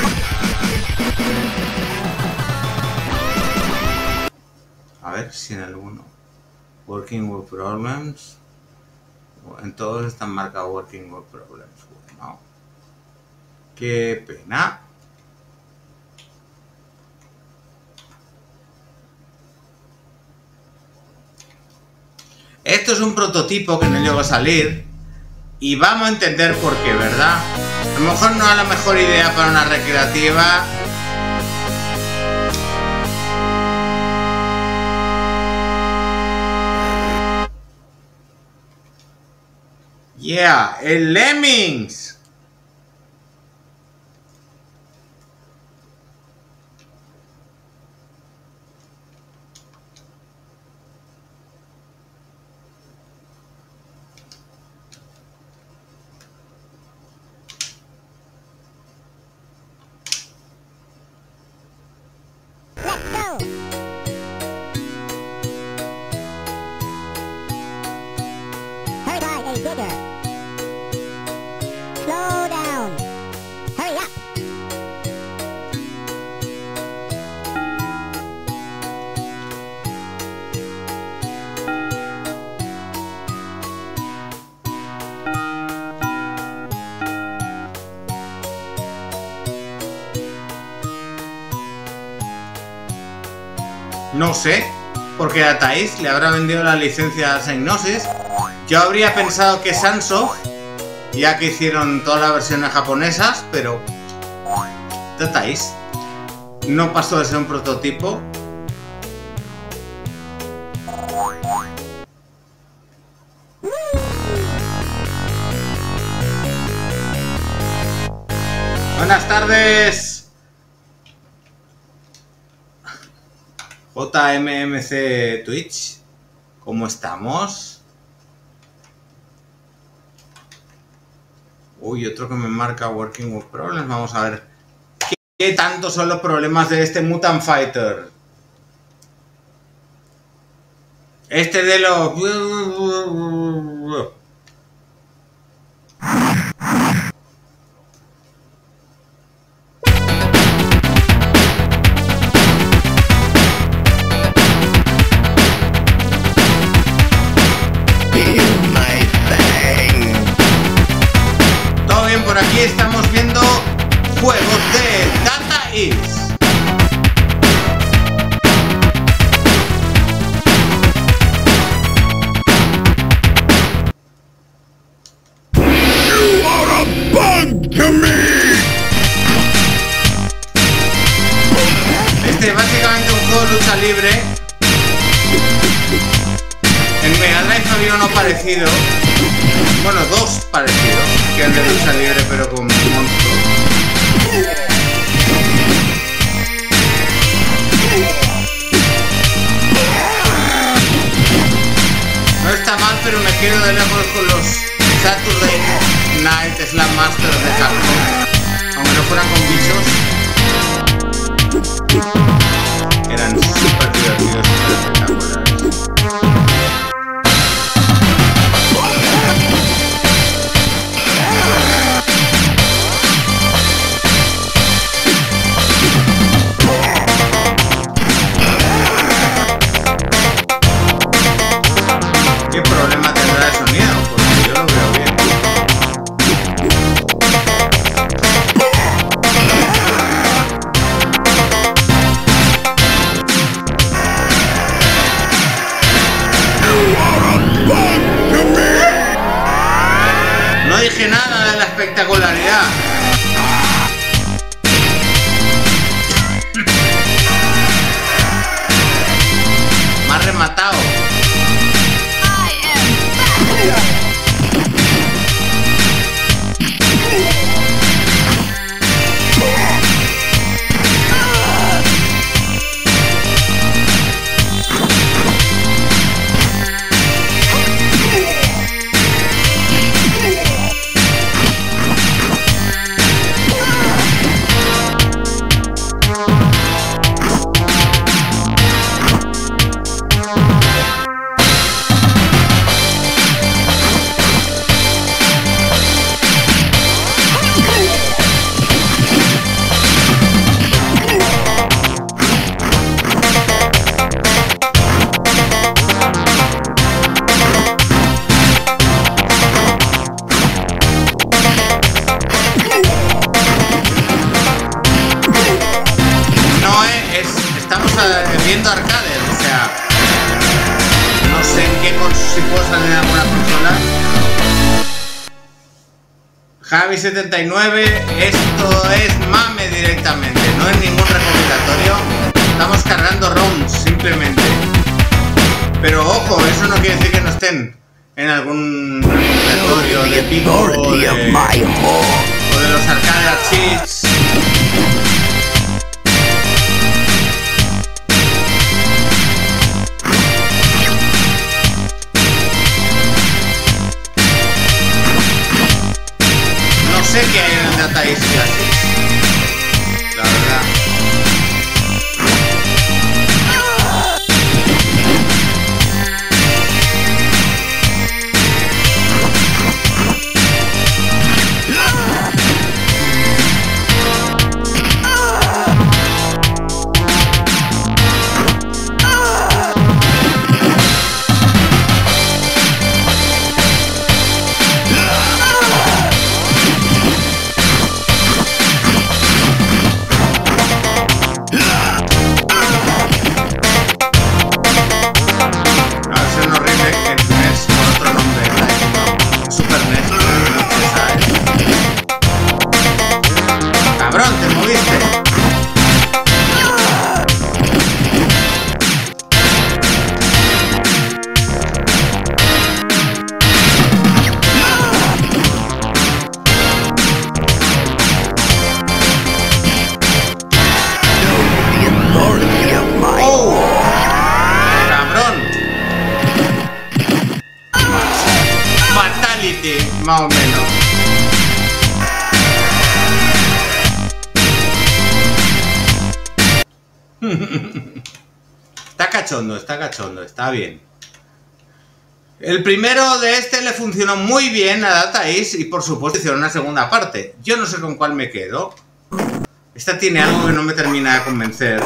A ver si en alguno. Working with problems. En todos están marcados working with problems. Bueno, qué pena. Esto es un prototipo que no llegó a salir y vamos a entender por qué, ¿verdad? A lo mejor no es la mejor idea para una recreativa. Yeah, el Lemmings. No sé, porque a Thais le habrá vendido la licencia a Psygnosis. Yo habría pensado que Sunsoft, ya que hicieron todas las versiones japonesas, pero de Thais no pasó de ser un prototipo. Buenas tardes. JMMC Twitch, ¿cómo estamos? Uy, otro que me marca Working with Problems. Vamos a ver qué tanto son los problemas de este Mutant Fighter. Este de los... Todo bien por aquí, estamos viendo juegos de Data East. Este es básicamente un juego de lucha libre. En Mega Drive había uno parecido. Bueno, dos parecidos, que eran de lucha libre pero con monstruos. No está mal, pero me quedo de lejos con los Saturday Night Slam Masters de Capcom. Aunque no fueran con bichos, eran súper divertidos y espectaculares. ¿Qué problema tendrá el sonido? Porque yo lo veo bien. No dije nada de la espectacularidad. Me has rematado. Estamos viendo arcades, o sea, no sé en qué si puedo salir en alguna consola. Javi79, esto es mame directamente, no es ningún recopilatorio. Estamos cargando ROMs simplemente. Pero ojo, eso no quiere decir que no estén en algún recopilatorio de Pico o de los arcade archives. No sé qué hay en el Data East Classics, la verdad. Más o menos. Está cachondo, está bien. El primero de este le funcionó muy bien a Data East y por supuesto hicieron una segunda parte. Yo no sé con cuál me quedo. Esta tiene algo que no me termina de convencer.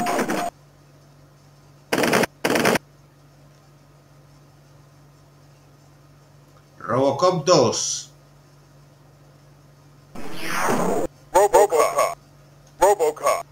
Robocop 2. Robocop. Robocop.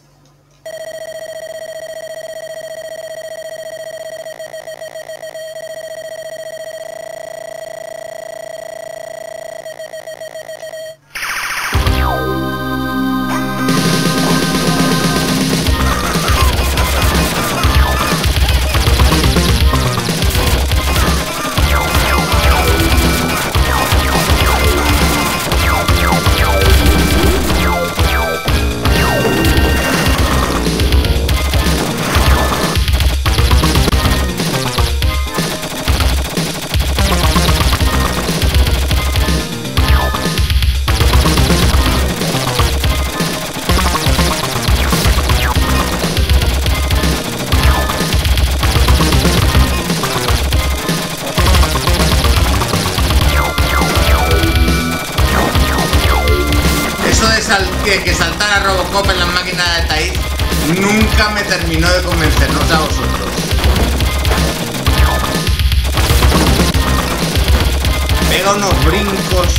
Que saltara Robocop en las máquinas de Data East nunca me terminó de convencer, no sé a vosotros. Pega unos brincos.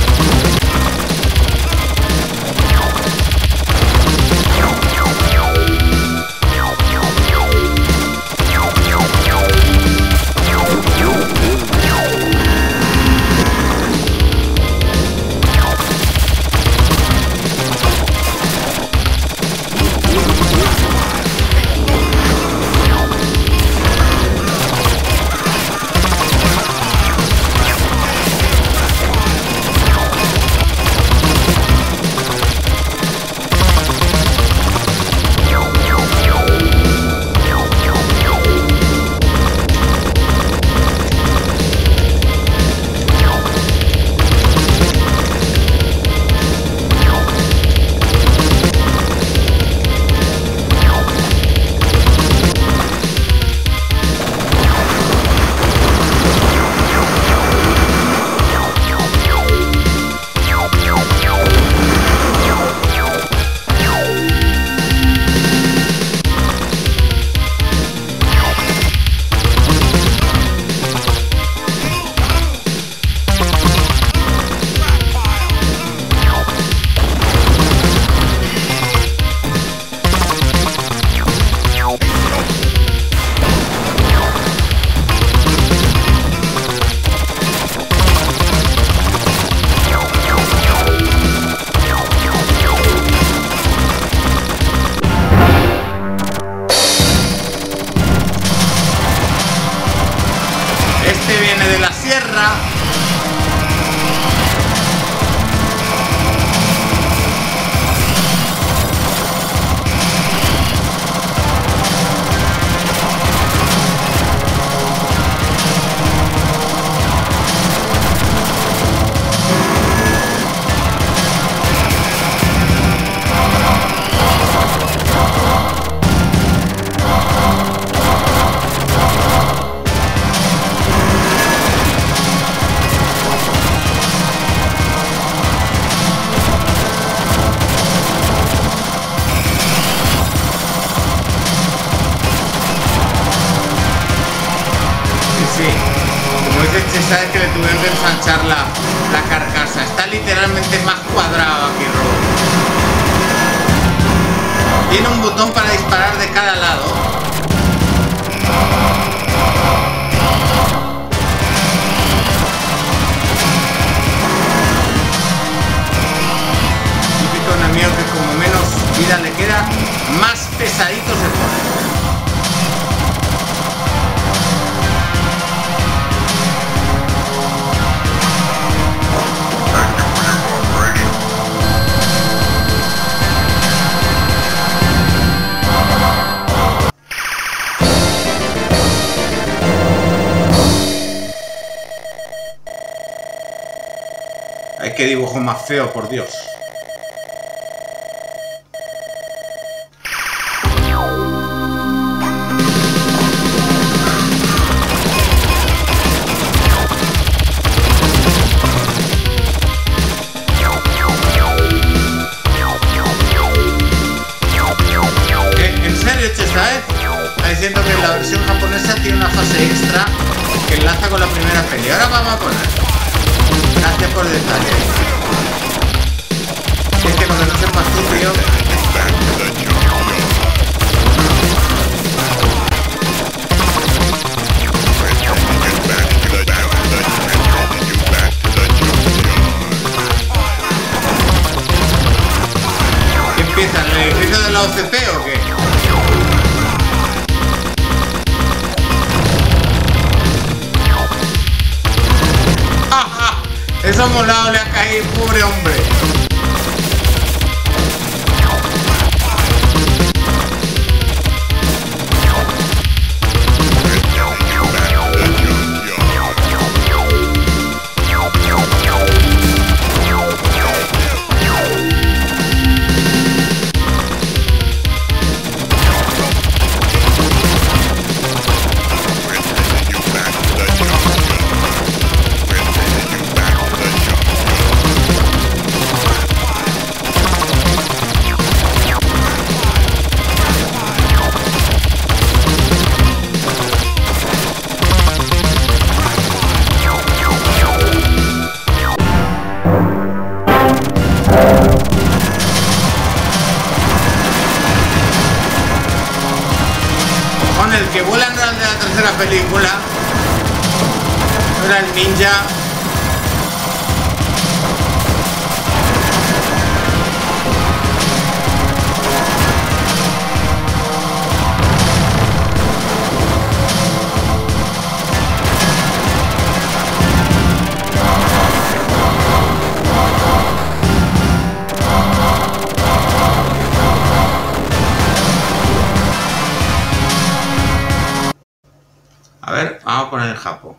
Sabes que le tuvieron que ensanchar la carcasa. Está literalmente más cuadrado aquí, Robo. Tiene un botón para disparar de cada lado. Típico enemigo que como menos vida le queda, más pesadito se pone. Ay, qué dibujo más feo, por Dios. extra que enlaza con la primera peli. Ahora vamos a poner. Gracias por el detalle. Si es que lo que no sepas tú, tío. ¿Qué empieza? ¿El edificio de la OCP o qué? Eso molado le ha caído, pobre hombre. El que vuela no era el de la tercera película, no era el ninja. A ver, vamos a poner el japo.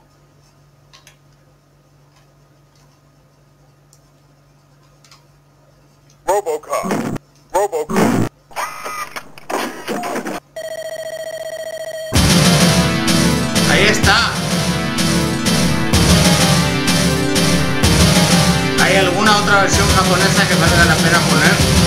Robocop. Robocop. Ahí está. ¿Hay alguna otra versión japonesa que valga la pena poner?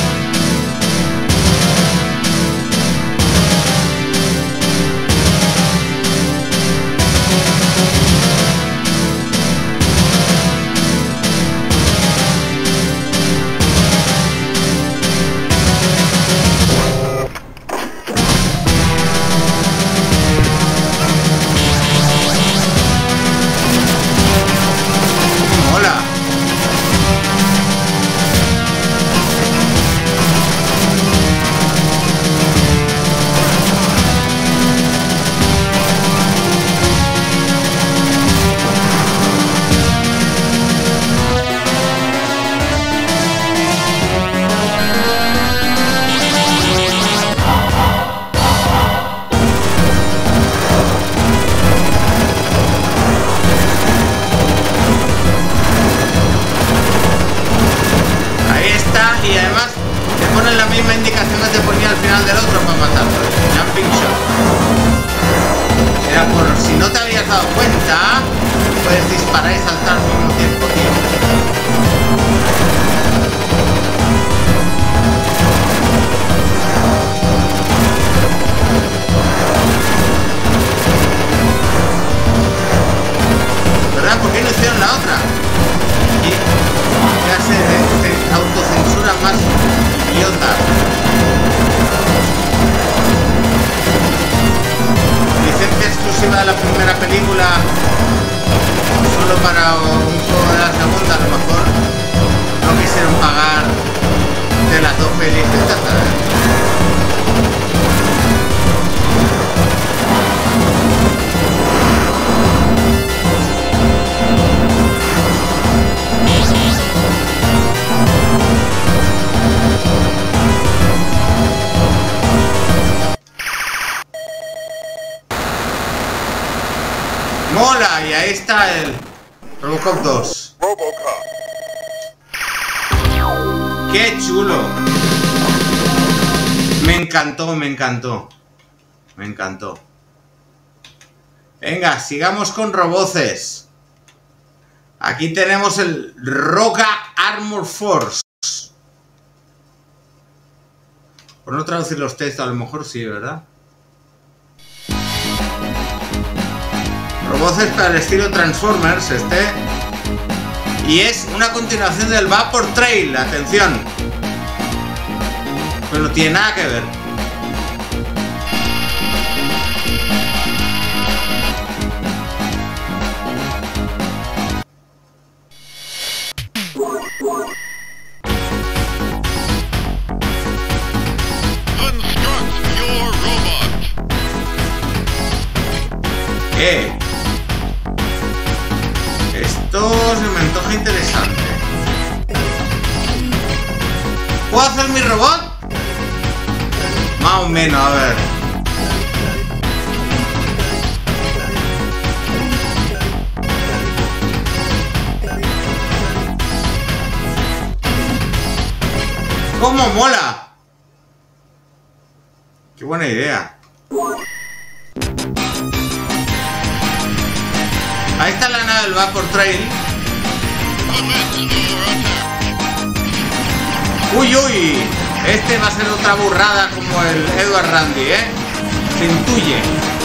Y además te ponen la misma indicación que te ponía al final del otro para matarlo. Jumping shot. Era por si no te habías dado cuenta, puedes disparar y saltar al mismo tiempo, tío. ¿Verdad? ¿Por qué no hicieron la otra? ¿Qué clase de autocensura más idiota? Licencia exclusiva de la primera película solo para un juego de la segunda, a lo mejor no quisieron pagar de las dos películas, ¿sabes? Mola, y ahí está el Robocop 2. Robocop. ¡Qué chulo! Me encantó, me encantó. Me encantó. Venga, sigamos con roboces. Aquí tenemos el Roga Armor Force. Por no traducir los textos, a lo mejor sí, ¿verdad? voces para el estilo Transformers este. Y es una continuación del Vapor Trail, atención. Pero no tiene nada que ver. Esto se me antoja interesante. ¿Puedo hacer mi robot? Más o menos, a ver. ¡Cómo mola! ¡Qué buena idea! Ahí está la nave del Vapor Trail. Uy, uy. Este va a ser otra burrada como el Edward Randy, ¿eh? Se intuye.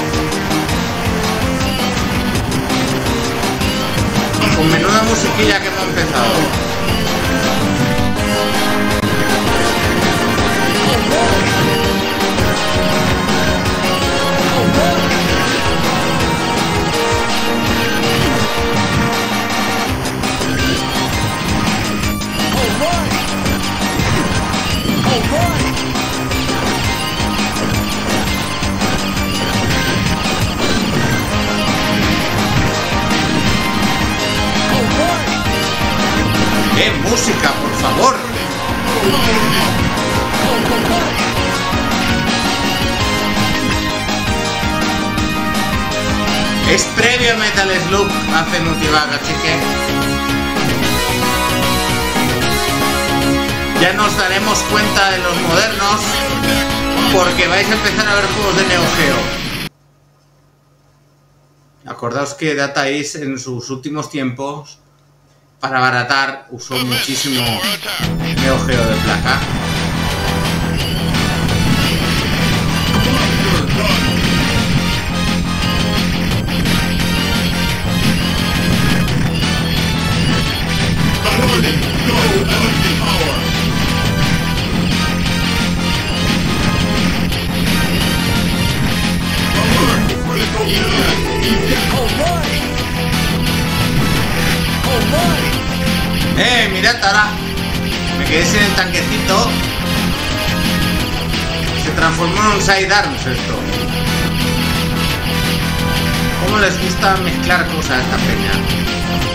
Con menuda musiquilla que hemos empezado. Música, por favor. Es previo a Metal Slug, hace Nutivaga, chique. Ya nos daremos cuenta de los modernos, porque vais a empezar a ver juegos de Neo Geo. Acordaos que Data East en sus últimos tiempos, para abaratar, usó muchísimo Neo Geo de placa. Mirad, ahora me quedé sin el tanquecito. Se transformó en un sidearms esto. ¿Cómo les gusta mezclar cosas a esta peña?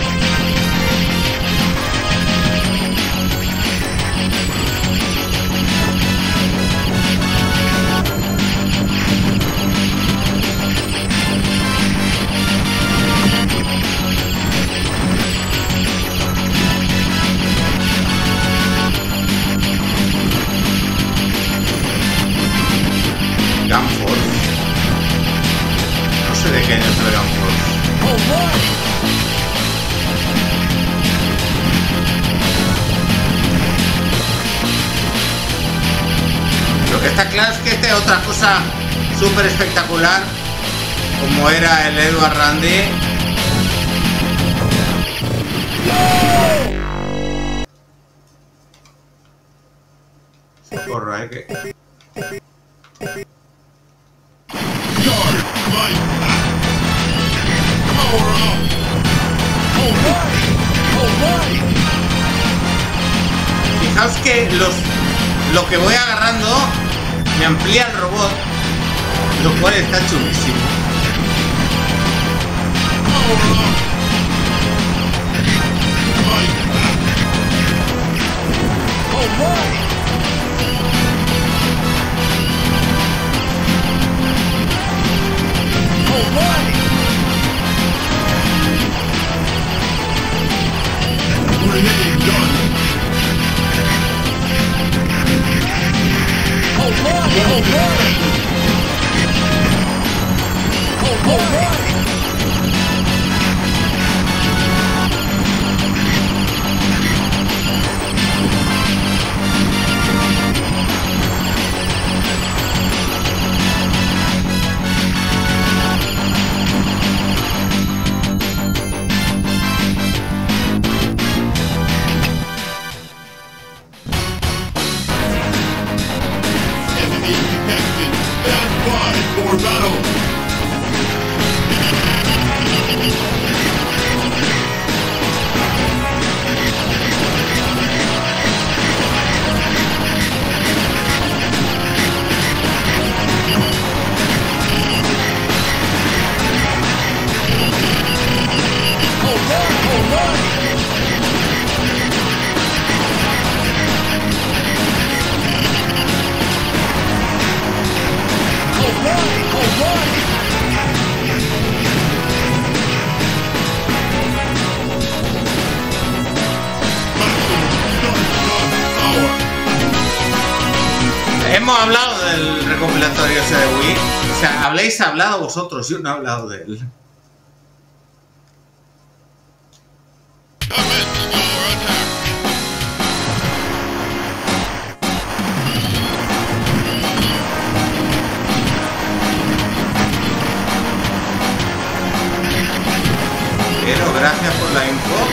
Gunforce. No sé de qué año es el Gunforce. Lo que está claro es que esta es otra cosa súper espectacular, como era el Edward Randy. Socorro, que... Fijaos que lo que voy agarrando me amplía el robot, lo cual está chulísimo. Hemos hablado del recopilatorio ese de Wii. O sea, habléis hablado vosotros, yo no he hablado de él. Pero gracias por la info.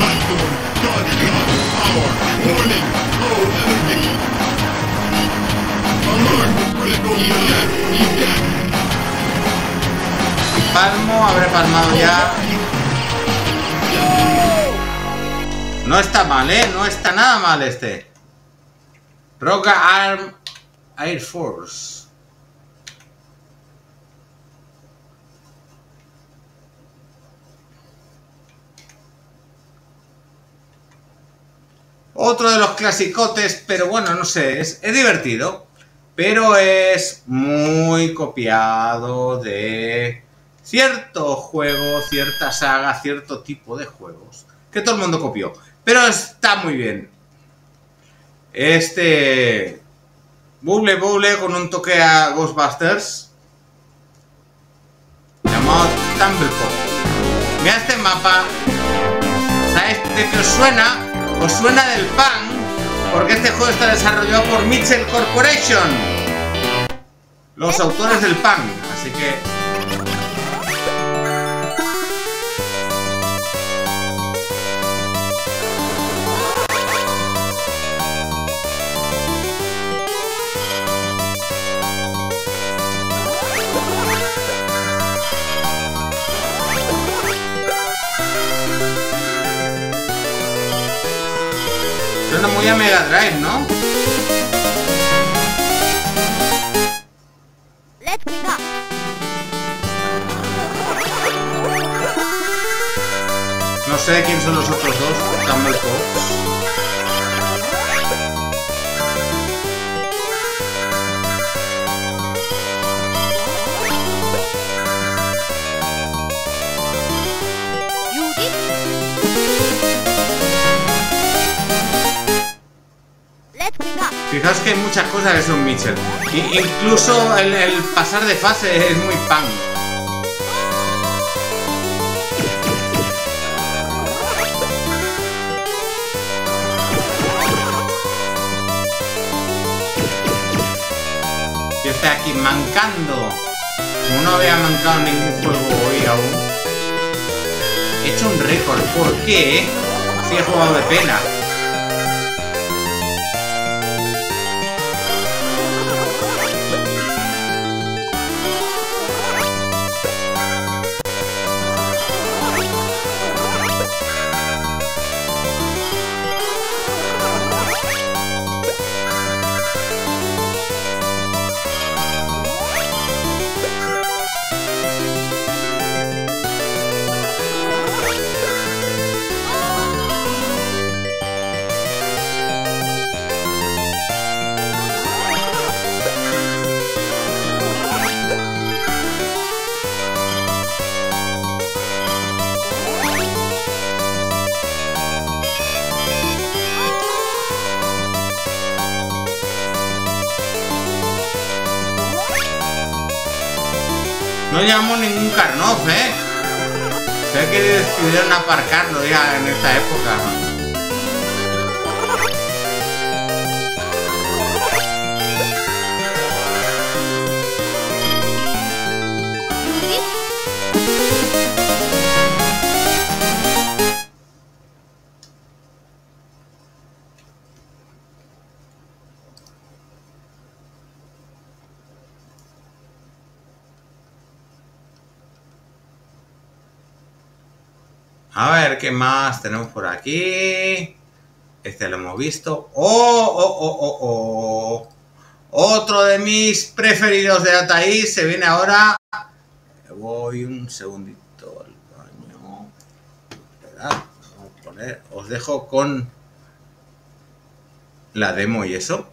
Palmo, habré palmado ya. No está mal, no está nada mal este. Roca Arm Air Force. Otro de los clasicotes, pero bueno, no sé, es divertido. Pero es muy copiado de cierto juego, cierta saga, cierto tipo de juegos que todo el mundo copió. Pero está muy bien. Este Bubble Bubble con un toque a Ghostbusters llamado Tumblepop. Mira este mapa. ¿Sabes de qué os suena? Os suena del pan. Porque este juego está desarrollado por Mitchell Corporation, los autores del pan, así que... Suena muy a Mega Drive, ¿no? No sé quién son los otros dos, Tumblepop. Fijaos que hay muchas cosas que son Mitchell. Incluso el pasar de fase es muy pan. Yo estoy aquí mancando. Como no había mancado ningún juego hoy aún. He hecho un récord. ¿Por qué? Si he jugado de pena. No llamó ningún Karnov, Sé que decidieron aparcarlo ya en esta época. A ver, ¿qué más tenemos por aquí? Este lo hemos visto. Otro de mis preferidos de Data East se viene ahora. Voy un segundito al baño. Esperad, ¿vale? Os dejo con la demo y eso.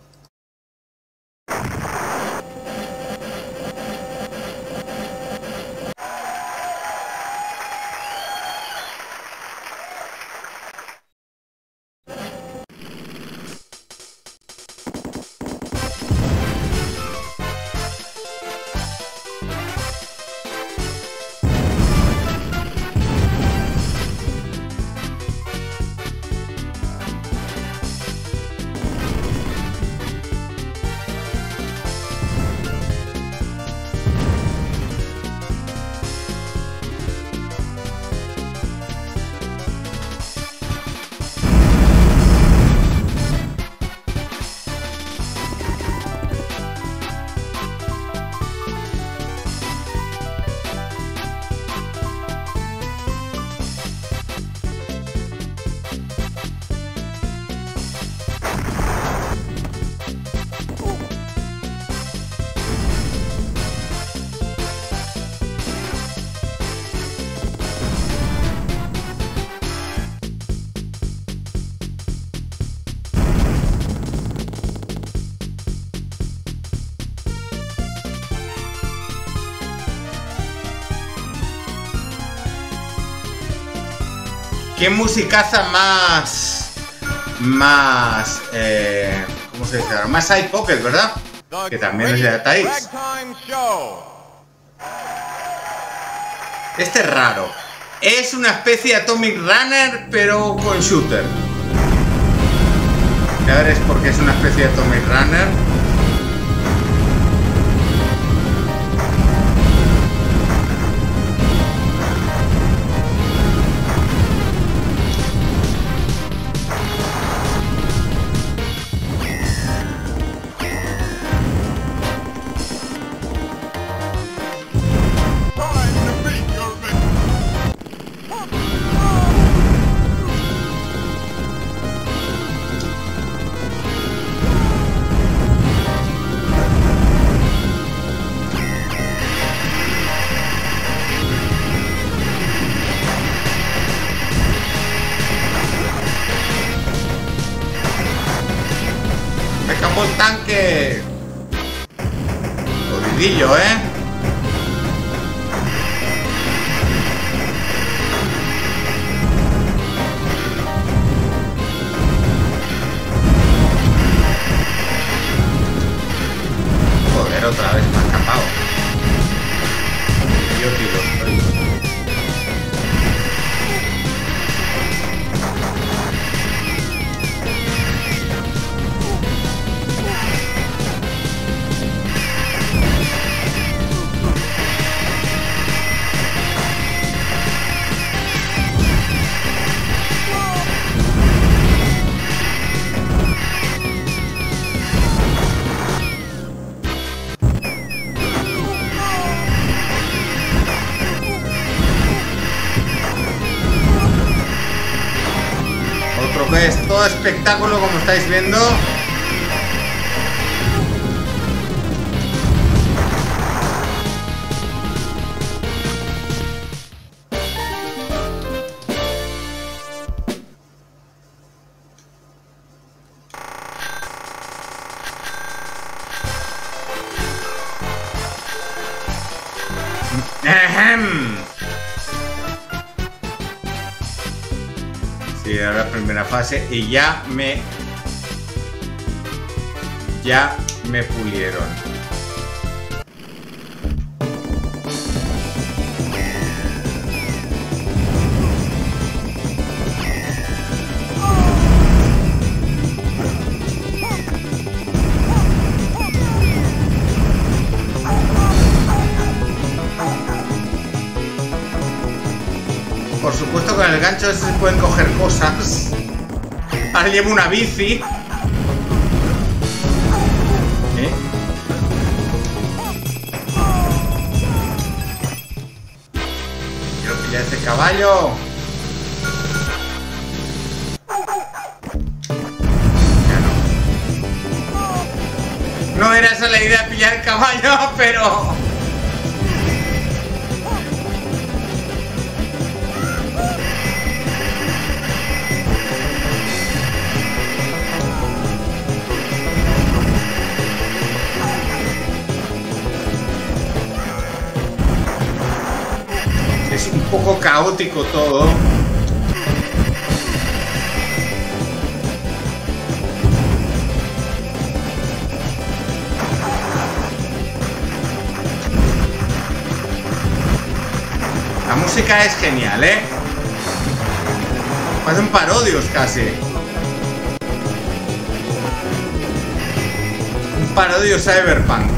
¿Qué musicaza más... ¿cómo se dice ahora? Más Side Pocket, ¿verdad? Que también es de Atais. Este es raro. Es una especie de Atomic Runner, pero con shooter. Ya veréis por qué es una especie de Atomic Runner. El tanque jodidillo, joder, otra vez me ha escapado. Yo tiro. Es todo espectáculo, como estáis viendo. Sí, era la primera fase y ya me pulieron. Por supuesto, con el gancho se pueden coger cosas. Ahora llevo una bici. Quiero pillar ese caballo. Ya no. No era esa la idea, pillar el caballo, pero... poco caótico todo. La música es genial, ¿eh? Parecen parodios casi. Un parodio cyberpunk.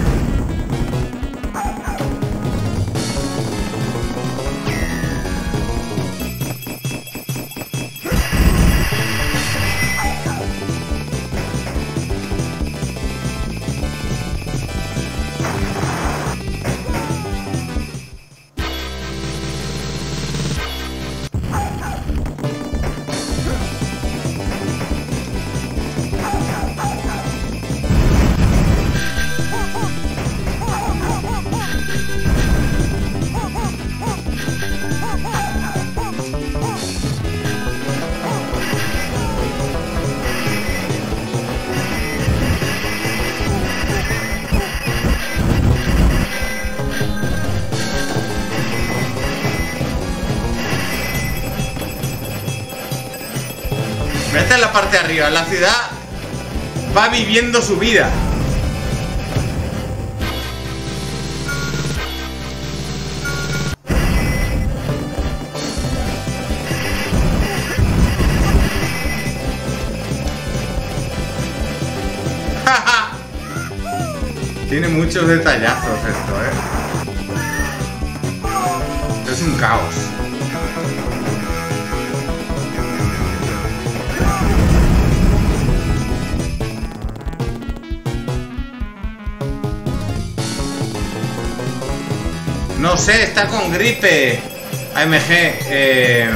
Esta es la parte de arriba. La ciudad va viviendo su vida. Tiene muchos detallazos esto, Esto es un caos. No sé, está con gripe. AMG.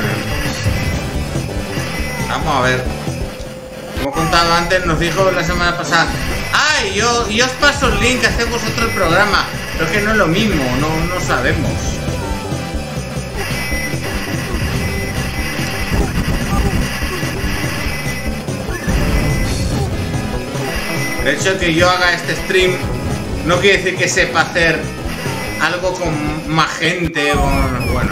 Vamos a ver. Como he contado antes, nos dijo la semana pasada: ¡ay! Yo os paso el link, hacemos otro programa. Pero es que no es lo mismo, no sabemos. De hecho, que yo haga este stream no quiere decir que sepa hacer algo con más gente o bueno.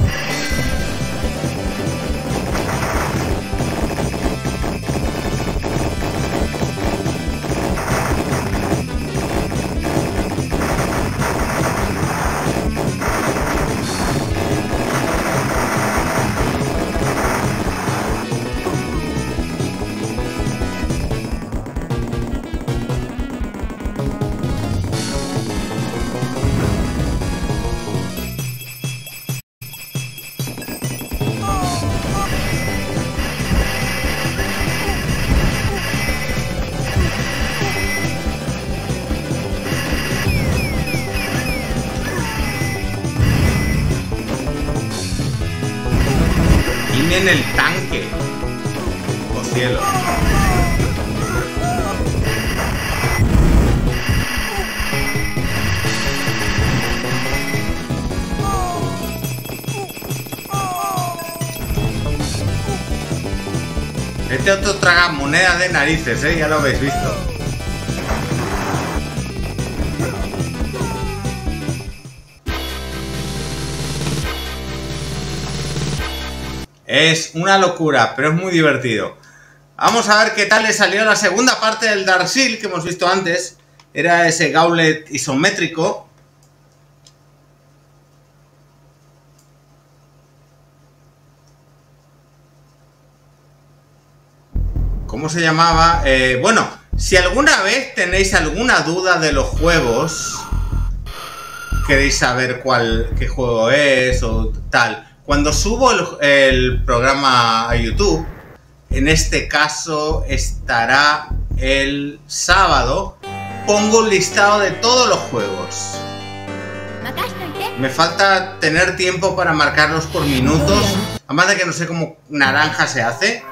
En el tanque. Oh cielo. Este otro traga moneda de narices, ya lo habéis visto. Es una locura, pero es muy divertido. Vamos a ver qué tal le salió la segunda parte del Dark Seal que hemos visto antes. Era ese gauntlet isométrico. ¿Cómo se llamaba? Bueno, si alguna vez tenéis alguna duda de los juegos, queréis saber qué juego es o tal, cuando subo el programa a YouTube, en este caso estará el sábado, pongo un listado de todos los juegos. Me falta tener tiempo para marcarlos por minutos, además de que no sé cómo naranja se hace.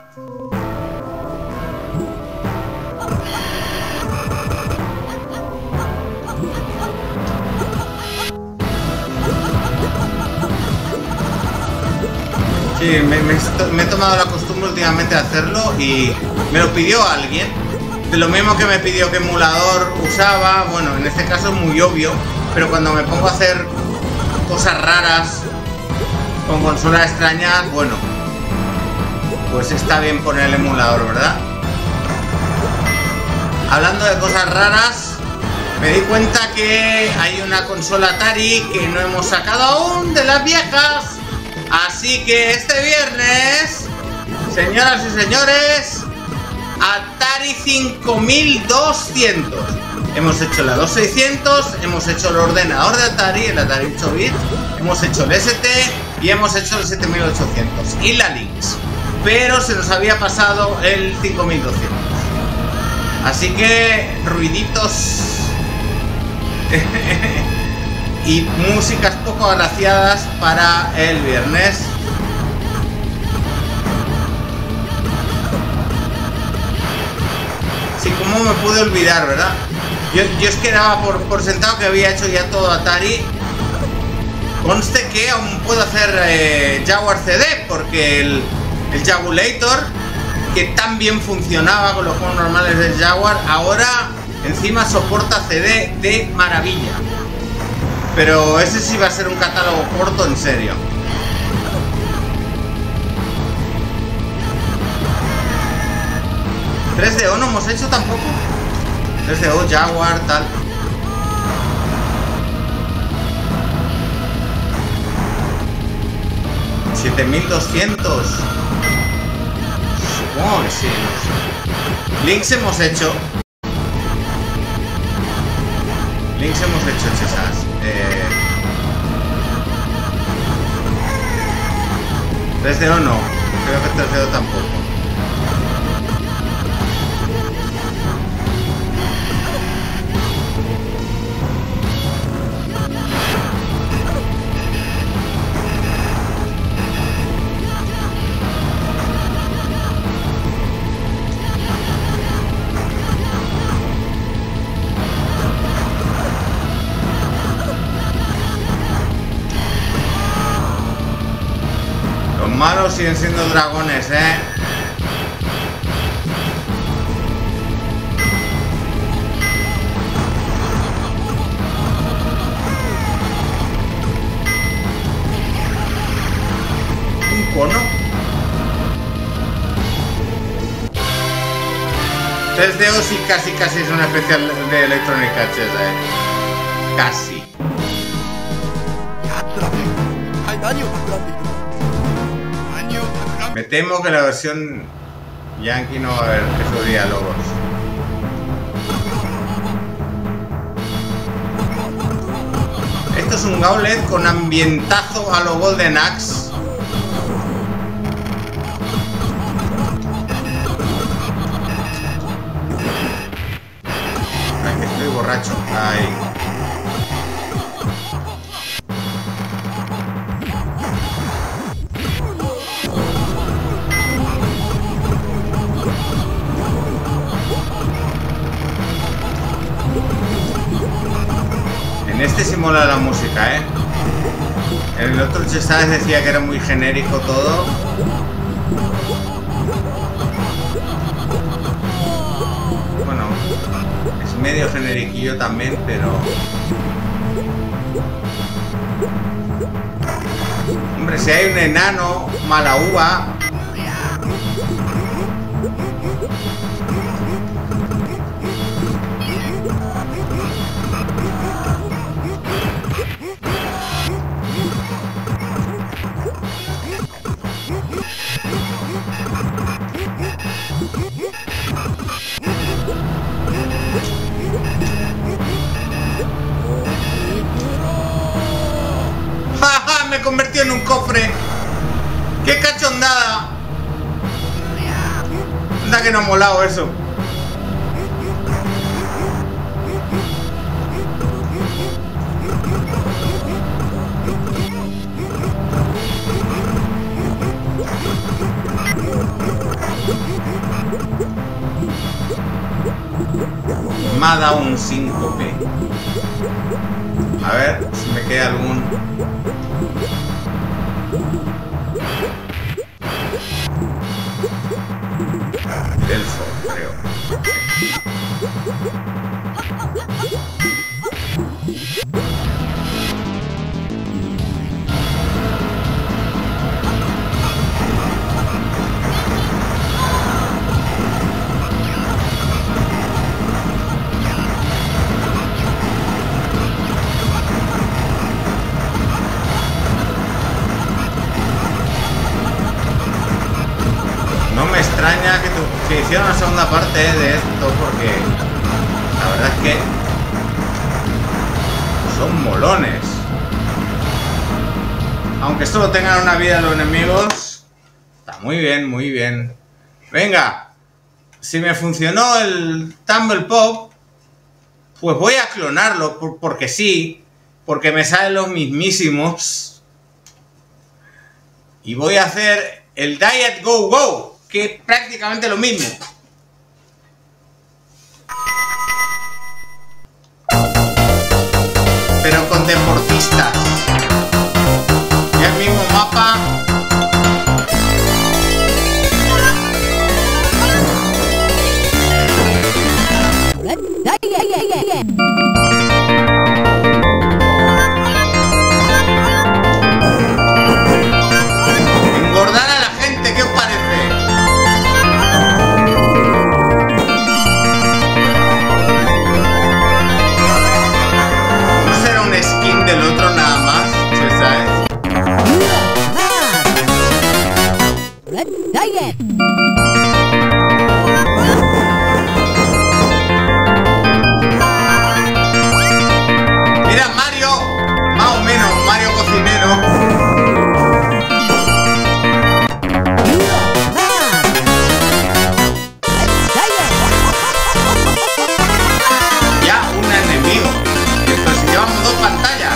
Sí, me he tomado la costumbre últimamente de hacerlo y me lo pidió alguien. De lo mismo que me pidió qué emulador usaba, bueno, en este caso es muy obvio, pero cuando me pongo a hacer cosas raras con consolas extrañas, bueno, pues está bien poner el emulador, ¿verdad? Hablando de cosas raras, me di cuenta que hay una consola Atari que no hemos sacado aún de las viejas. Así que este viernes, señoras y señores, Atari 5200. Hemos hecho la 2600, hemos hecho el ordenador de Atari, el Atari 8 bit, hemos hecho el ST y hemos hecho el 7800 y la Lynx. Pero se nos había pasado el 5200. Así que ruiditos y músicas poco agraciadas para el viernes. Sí, como me pude olvidar, ¿verdad? Yo es que daba por sentado que había hecho ya todo Atari. Conste que aún puedo hacer Jaguar CD, porque el Jagulator, que tan bien funcionaba con los juegos normales del Jaguar, ahora encima soporta CD de maravilla. Pero ese sí va a ser un catálogo corto, en serio. ¿3DO no hemos hecho tampoco? 3DO, Jaguar, tal. $7200. Supongo que sí, no sé. Lynx hemos hecho. Lynx hemos hecho, chesas. 3DO no. Creo que 3DO tampoco. Malos siguen siendo dragones, Un cono. 3DO sí, casi es una especial de Electronic Arts, Casi. Me temo que la versión Yankee no va a haber esos diálogos. Esto es un Gauntlet con ambientazo a lo Golden Axe. Ay, que estoy borracho. Ay. En este sí mola la música, En el otro Chesades decía que era muy genérico todo. Bueno, es medio generiquillo también, pero... Hombre, si hay un enano mala uva... Me convirtió en un cofre. ¡Qué cachondada! Anda que no ha molado eso. Me ha dado un síncope. A ver si me queda algún... Elfo, creo. extraña que hicieran una segunda parte de esto, porque la verdad es que son molones. Aunque solo tengan una vida los enemigos, está muy bien, muy bien. Venga, si me funcionó el Tumble Pop, pues voy a clonarlo, porque sí, porque me salen los mismísimos. Y voy a hacer el Diet Go Go, que es prácticamente lo mismo. Pero con deportistas. Y el mismo mapa. Engordar a la gente, ¿qué os parece? ¿No será un skin del otro nada más? ¿Sí sabes? Mira, Mario, más o menos, Mario cocinero. Ya, un enemigo. Pero si llevamos dos pantallas.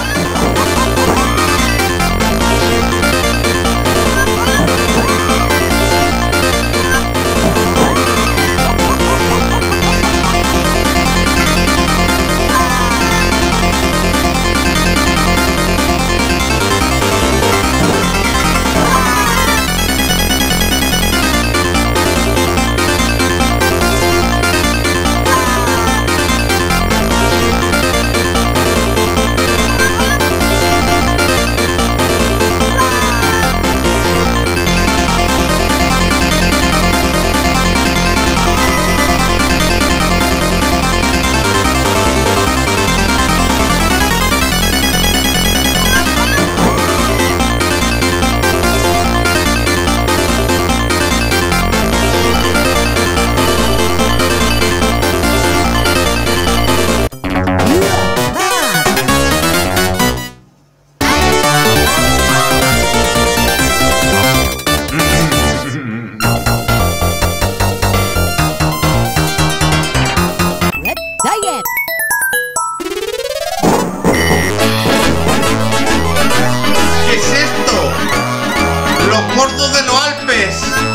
¿Qué es esto? ¡Los gordos de los Alpes!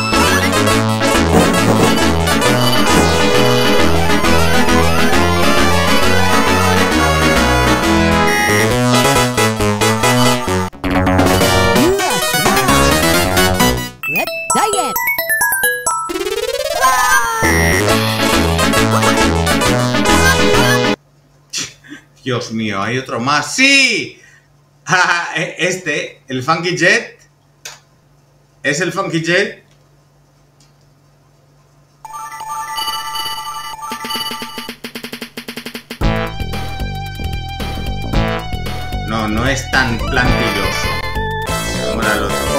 Dios mío, hay otro más. ¡Sí! Este, el Funky Jet. ¿Es el Funky Jet? No, no es tan plantilloso como era el otro.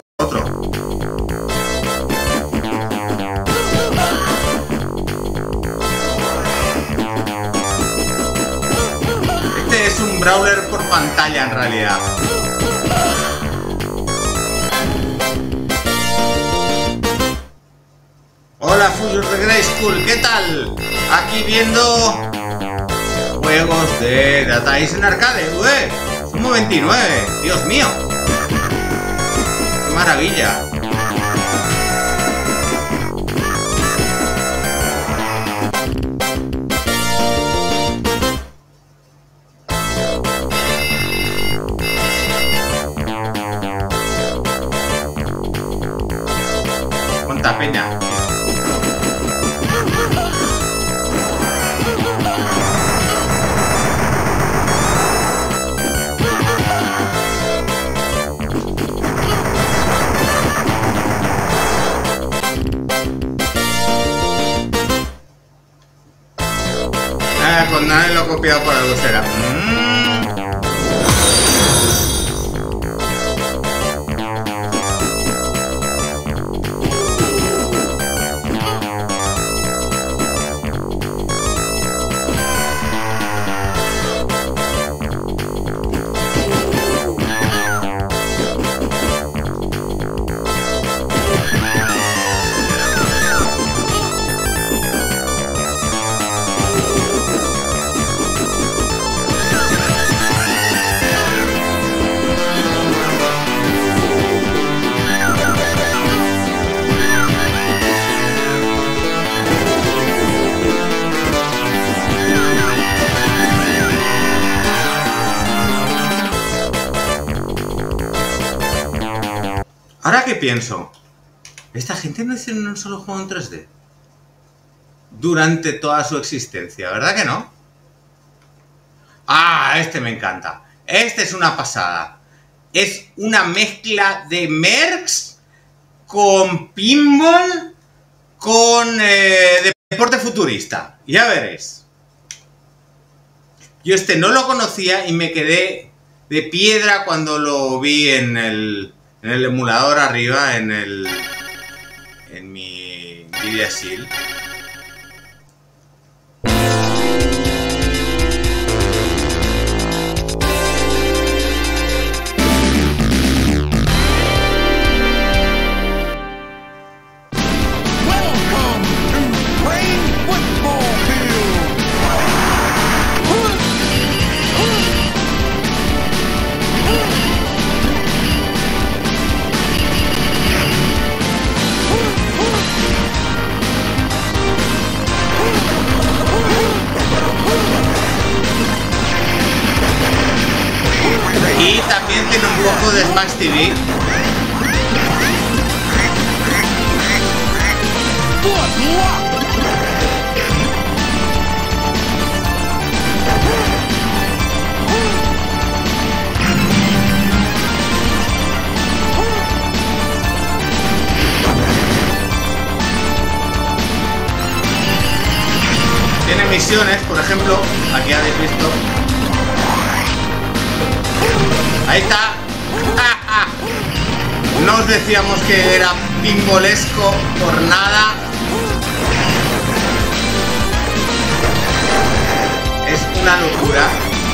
Este es un brawler por pantalla en realidad. Hola, Fuyos de Grey School, ¿qué tal? Aquí viendo juegos de Data East en arcade. ¡Ué! Somos 29, Dios mío. ¡Qué maravilla! ¡Cuánta peña! Con nadie lo he copiado por algo será. pienso, esta gente no hicieron un solo juego en 3D durante toda su existencia, ¿verdad que no? Ah, este me encanta. Este es una pasada. Es una mezcla de Mercs con pinball con deporte futurista. Ya veréis. Yo este no lo conocía y me quedé de piedra cuando lo vi en el emulador arriba, en mi Nvidia Shield. Y también tiene un poco de Smash TV. Tiene misiones, por ejemplo, aquí habéis visto. Ahí está. No os decíamos que era pinbolesco por nada. Es una locura.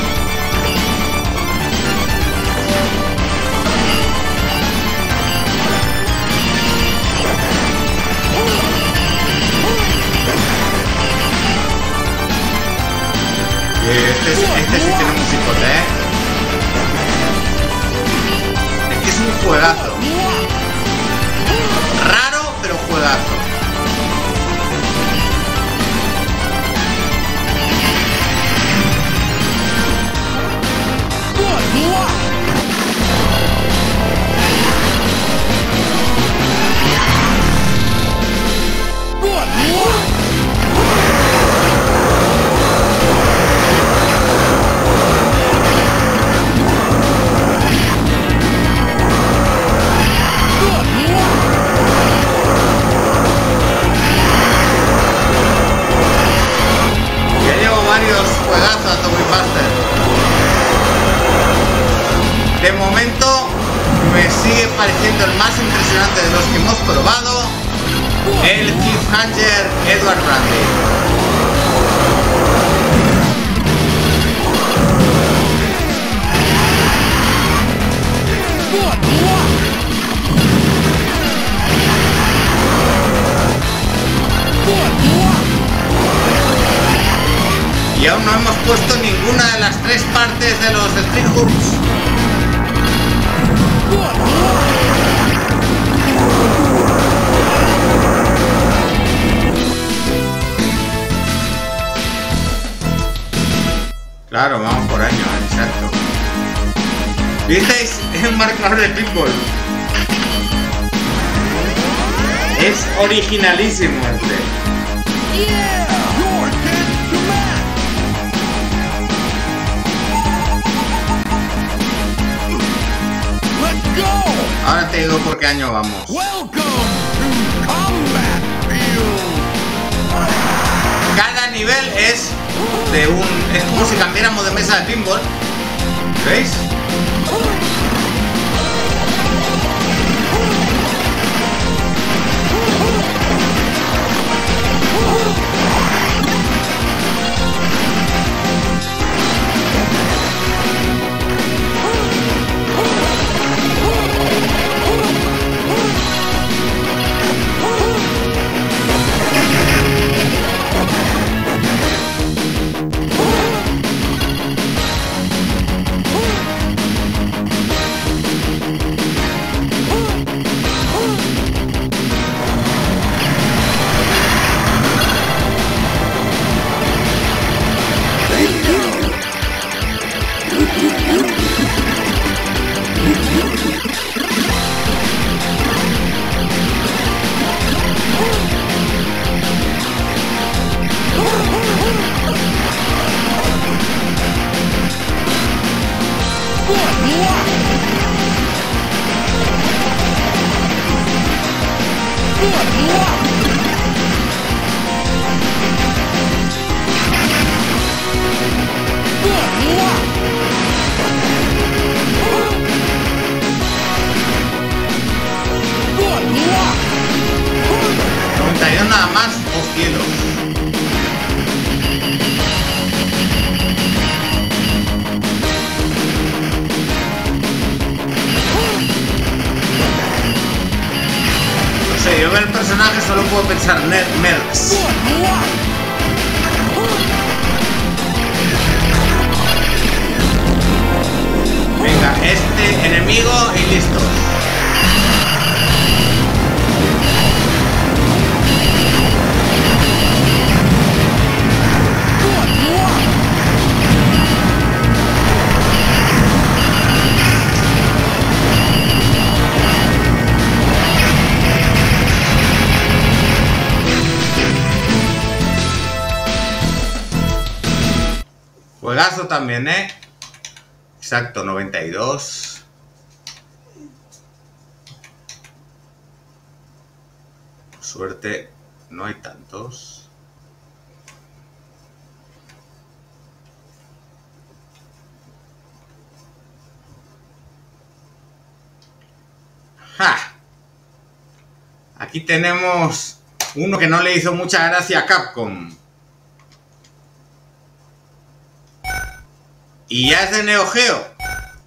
Este sí tiene musicote, ¿eh? Es un juegazo. Raro, pero juegazo. De momento me sigue pareciendo el más impresionante de los que hemos probado, el Cliffhanger Edward Randy. Y aún no hemos puesto ninguna de las tres partes de los Street Hoops. Claro, vamos por año, exacto. ¿Visteis el marcador de pinball? Es originalísimo este. Ahora te digo por qué año vamos. Cada nivel es de un... es como si cambiáramos de mesa de pinball. ¿Veis? Nada más, oh cielos. No sé, yo veo el personaje solo puedo pensar Mercs. Venga, este enemigo y listo. Juegazo también, ¿eh? Exacto, 92. Por suerte, no hay tantos. ¡Ja! Aquí tenemos uno que no le hizo mucha gracia a Capcom. Y ya es de Neo Geo.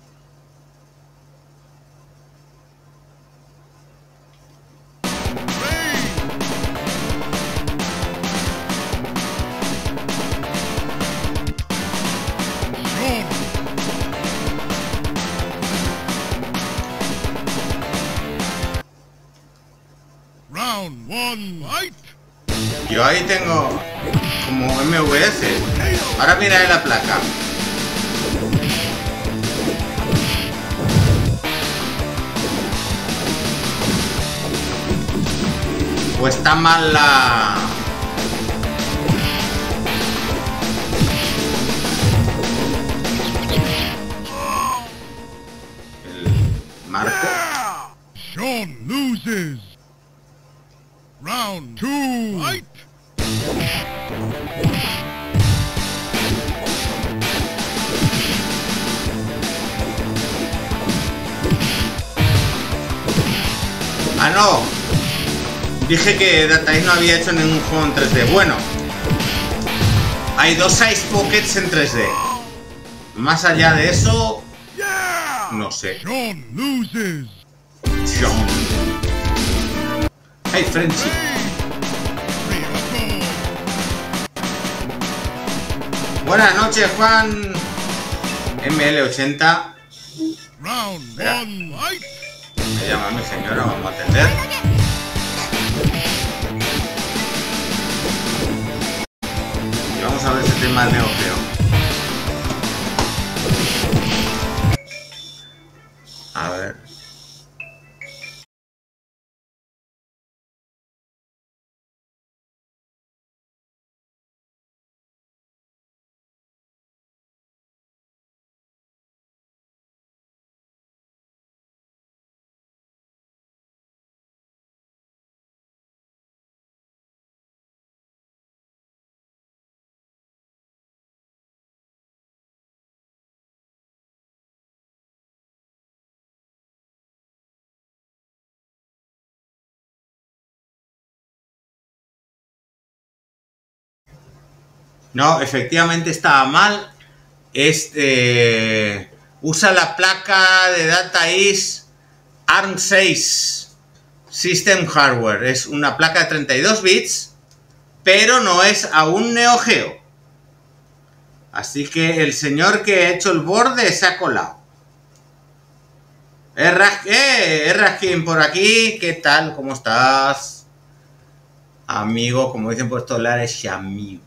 Round one, fight. Yo ahí tengo como MVS. Ahora mira en la placa. O está mal la... el marco. Sean loses. Round two, fight. Ah, no. Dije que Data East no había hecho ningún juego en 3D. Bueno, hay dos Ice Pockets en 3D. Más allá de eso, no sé. Sean loses. Sean. Hey, Frenchy. Buenas noches, Juan. ML80. Round Mira. one, fight. Me llama mi señora, vamos a atender. Y vamos a ver ese tema de Neo Geo. A ver. No, efectivamente estaba mal. Usa la placa de Data East ARM6 System Hardware. Es una placa de 32 bits, pero no es aún Neo Geo. Así que el señor que ha hecho el borde se ha colado. Raskin por aquí. ¿Qué tal? ¿Cómo estás? Amigo, como dicen por estos lares, amigo.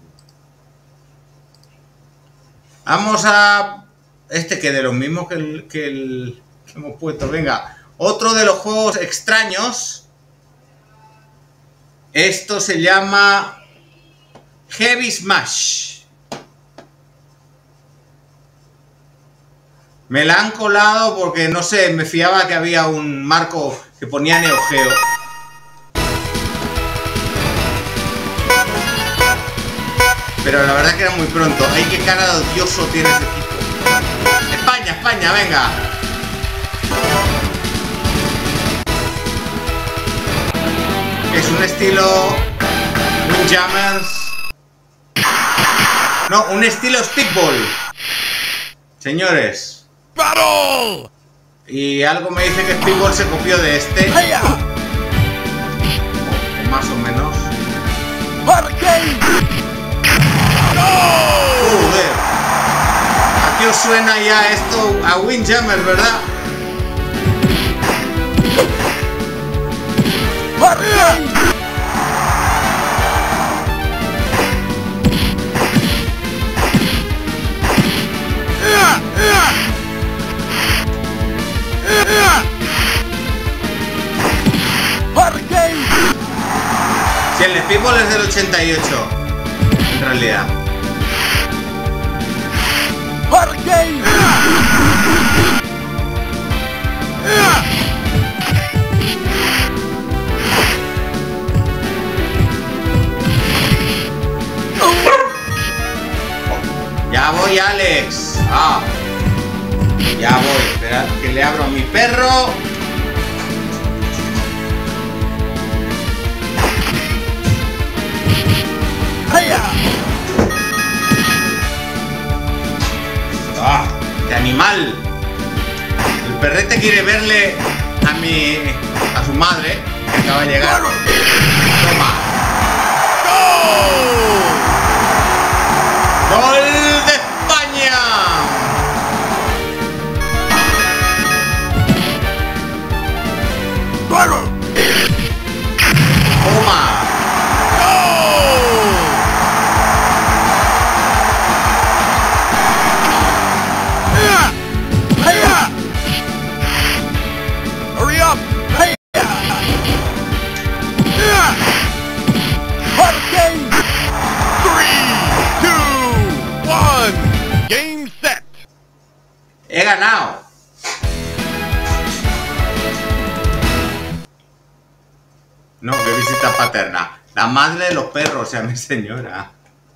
Vamos a... que de los mismos que hemos puesto. Venga, otro de los juegos extraños. Esto se llama Heavy Smash. Me la han colado porque, no sé, me fiaba que había un marco que ponía Neo Geo. pero la verdad que era muy pronto. ¡Ay, qué cara de odioso tiene ese tipo! ¡España, España, venga! Es un estilo Windjammers. No, un estilo Speedball. Señores. Battle! Y algo me dice que Speedball se copió de este. Hiya! O más o menos. Hurricane! Joder. ¿A qué os suena ya esto? A Windjammers, ¿verdad? Hurricane! Hurricane! Si el Speedball es del 88, en realidad. Hurricane! Ya voy, Alex. Ah. Ya voy. Esperad que le abro a mi perro. Hiya! ¡Ah! ¡Qué animal! El perrete quiere verle a su madre, que acaba de llegar. ¡Toma! ¡Gol de España! ¡Toma! Hurry up! Hurricane! 3, 2, 1. Game set. ¡He ganado! No, qué visita paterna. La madre de los perros, o sea, mi señora.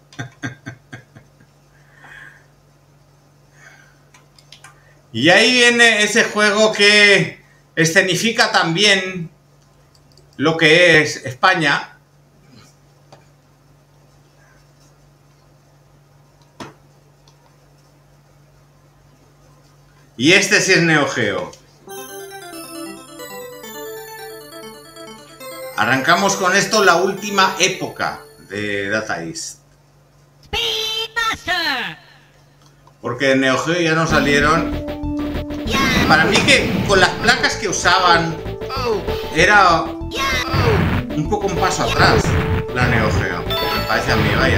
Y ahí viene ese juego que escenifica también lo que es España. Y este sí es Neo Geo. Arrancamos con esto la última época de Data East. Porque en Neo Geo ya no salieron. Para mí que con las placas que usaban era un poco un paso atrás la Neo Geo. Me parece a mí, vaya.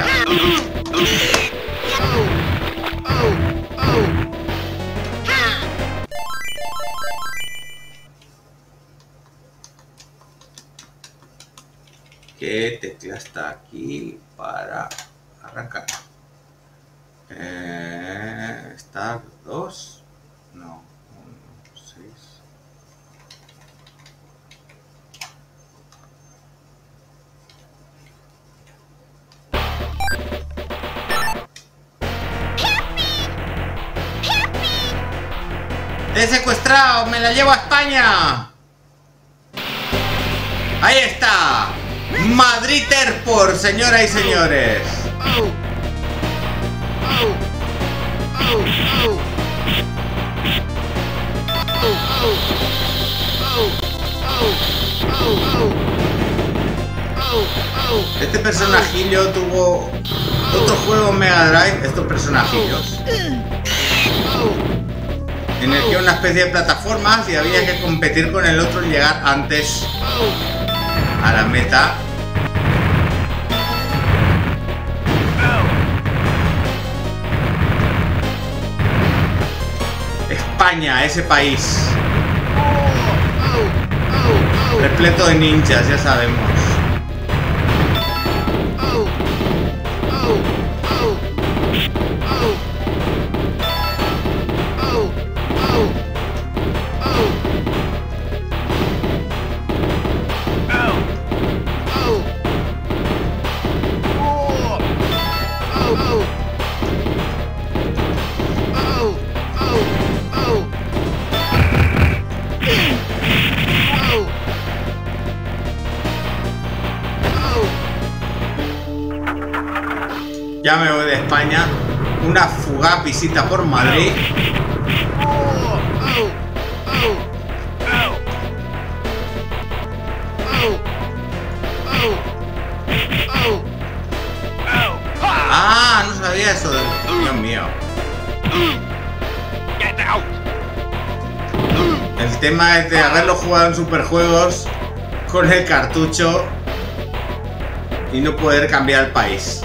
¿Qué tecla está aquí para arrancar? Start 2. No, 1, 6. ¡Te he secuestrado! ¡Me la llevo a España! ¡Ahí está! Madrid Airport, señoras y señores. Este personajillo tuvo otro juego en Mega Drive, estos personajillos, en el que era una especie de plataformas y había que competir con el otro y llegar antes a la meta. España, ese país repleto de ninjas, ya sabemos. Ya me voy de España. Una fugaz visita por Madrid. Ah, no sabía eso. Dios mío. El tema es de haberlo jugado en Superjuegos con el cartucho y no poder cambiar el país.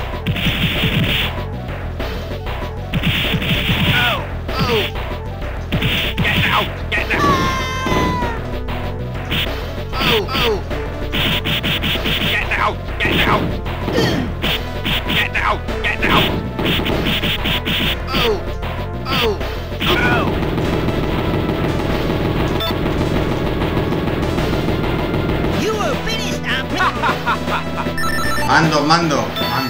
Mando.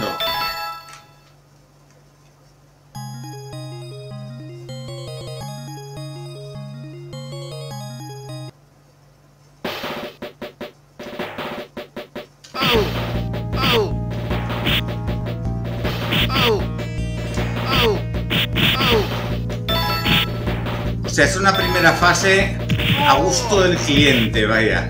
O sea, es una primera fase a gusto del cliente, vaya.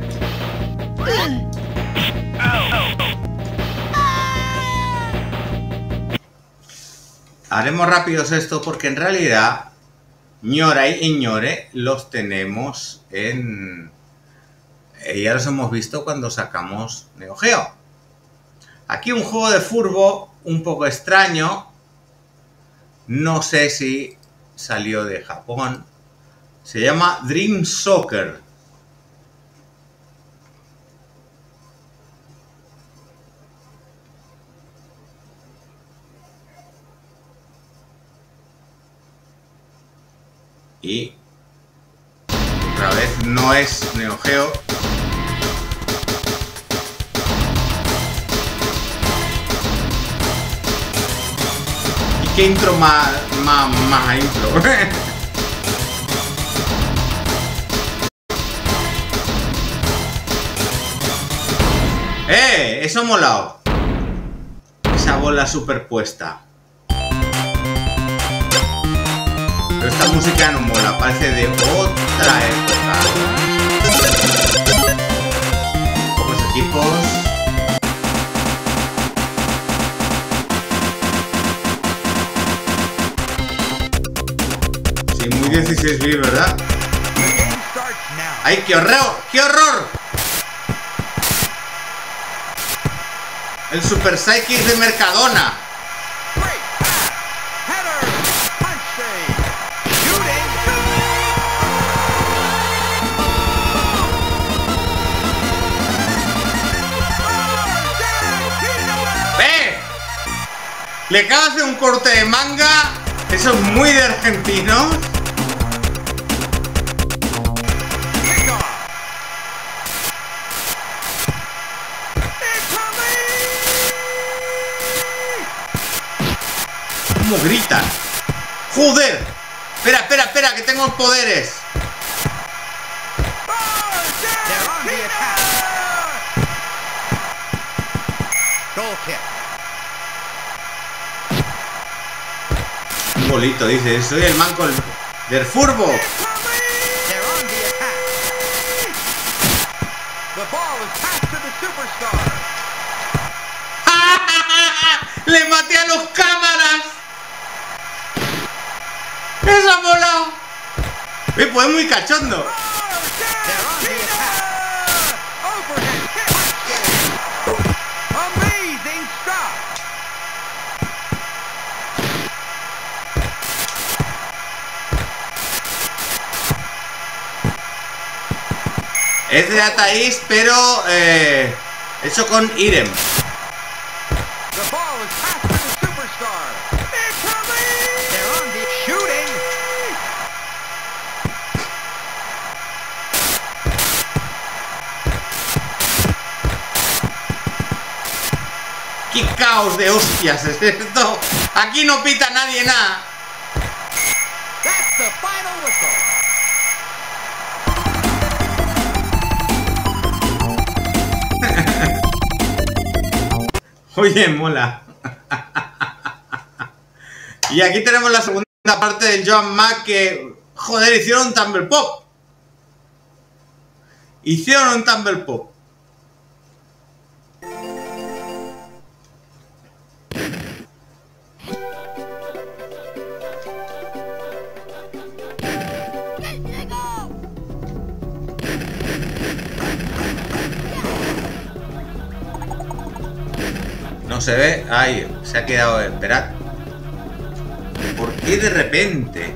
Haremos rápidos esto porque en realidad Ñora y Ñore los tenemos en... ya los hemos visto cuando sacamos Neo Geo. Aquí un juego de furbo un poco extraño. No sé si salió de Japón. Se llama Dream Soccer. Y otra vez no es Neo Geo. ¿Y qué intro más intro? Eso ha molado. Esa bola superpuesta. Pero esta música no mola, parece de otra época. Pocos equipos. Sí, muy 16 bits, ¿verdad? ¡Ay, qué horror! ¡Qué horror! El Super Psychic de Mercadona. Le acabas de un corte de manga. Eso es muy de argentinos. ¿Cómo gritan? ¡Joder! Espera, que tengo poderes. Un bolito, dice. Soy el manco del furbo. ¡Le maté a los cámaras! ¡Eso ha molado! Pues es muy cachondo. Es de Data East, pero hecho con Irem. ¡Qué caos de hostias es esto! Aquí no pita nadie nada. Oye, mola. Y aquí tenemos la segunda parte del Joan Mac que, joder, hicieron un Tumble Pop. Hicieron un Tumble Pop. No se ve. Ahí, se ha quedado. Esperad. ¿Por qué de repente?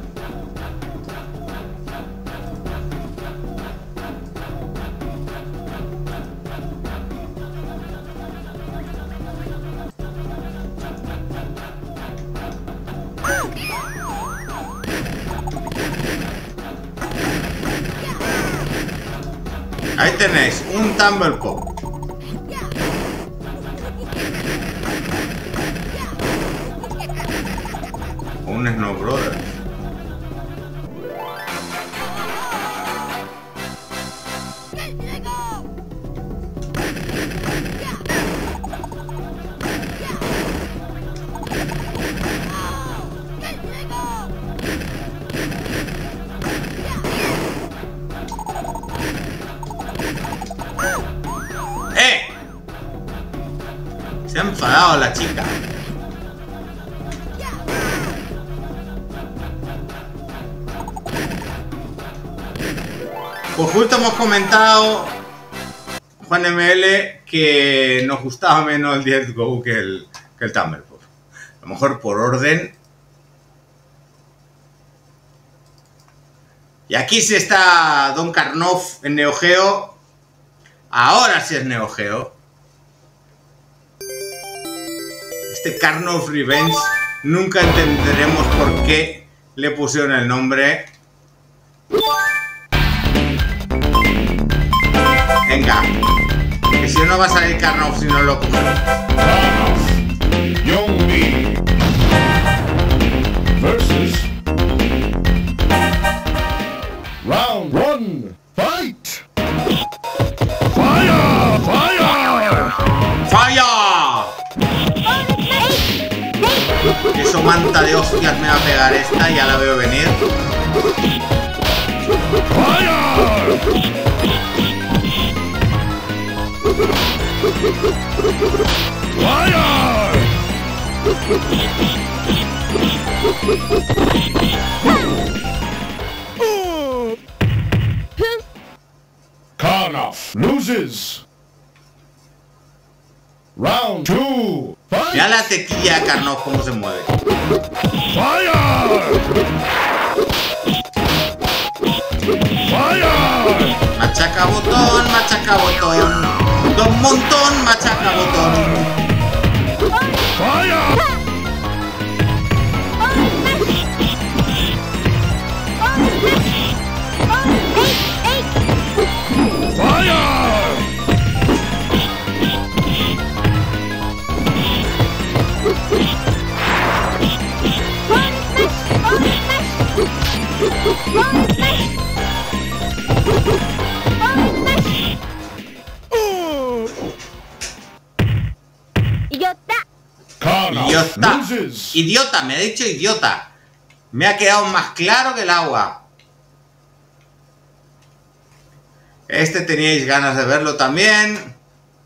Ahí tenéis un Tumble Pop. Un Snow Brothers. Se ha enfadado la chica. Pues justo hemos comentado, Juan ML, que nos gustaba menos el Let's Go que el Tumble Pop. A lo mejor por orden. Y aquí sí está Don Karnov en Neo Geo. Ahora sí es Neo Geo. Este Karnov Revenge, nunca entenderemos por qué le pusieron el nombre. Venga, que si no va a salir Karnov si no lo cogemos. Young Me versus Round 1. Fight! Fire! Fire! ¡Fire! Eso manta de hostias me va a pegar esta, ya la veo venir. Fire! Karnov loses. Round 2. Fight! Mira la tequilla de Karnov cómo se mueve. Fire! Fire! Machaca botón, machaca botón. Don Montón, machaca botón. Fire! Idiota. Idiota, me ha dicho idiota. Me ha quedado más claro que el agua. Este teníais ganas de verlo también.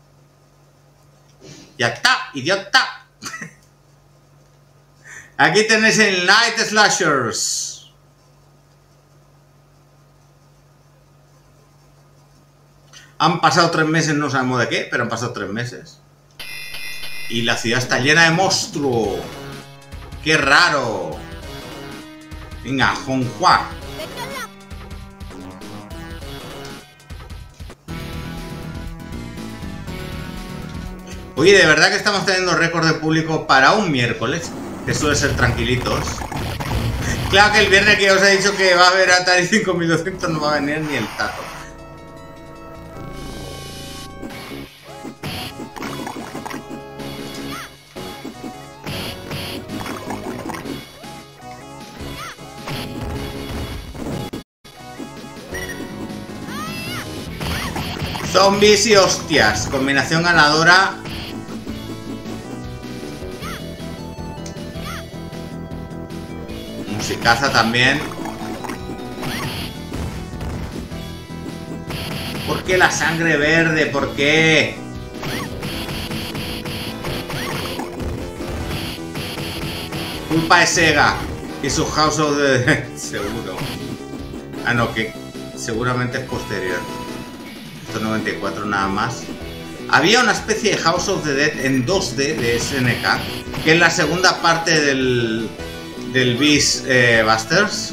Ya está, idiota. Aquí tenéis el Night Slashers. Han pasado 3 meses, no sabemos de qué, pero han pasado 3 meses. Y la ciudad está llena de monstruos. ¡Qué raro! Venga, Honghua. Oye, de verdad que estamos teniendo récord de público para un miércoles, que suele ser tranquilitos. Claro que el viernes que ya os he dicho que va a haber Atari 5200 no va a venir ni el tato. Zombies y hostias, combinación ganadora. musicaza también. ¿Por qué la sangre verde? ¿Por qué? Culpa de Sega y su House of the Dead. Seguro. Ah, no, que seguramente es posterior. Esto 94 nada más. Había una especie de House of the Dead en 2D de SNK, que es la segunda parte del Beast Busters.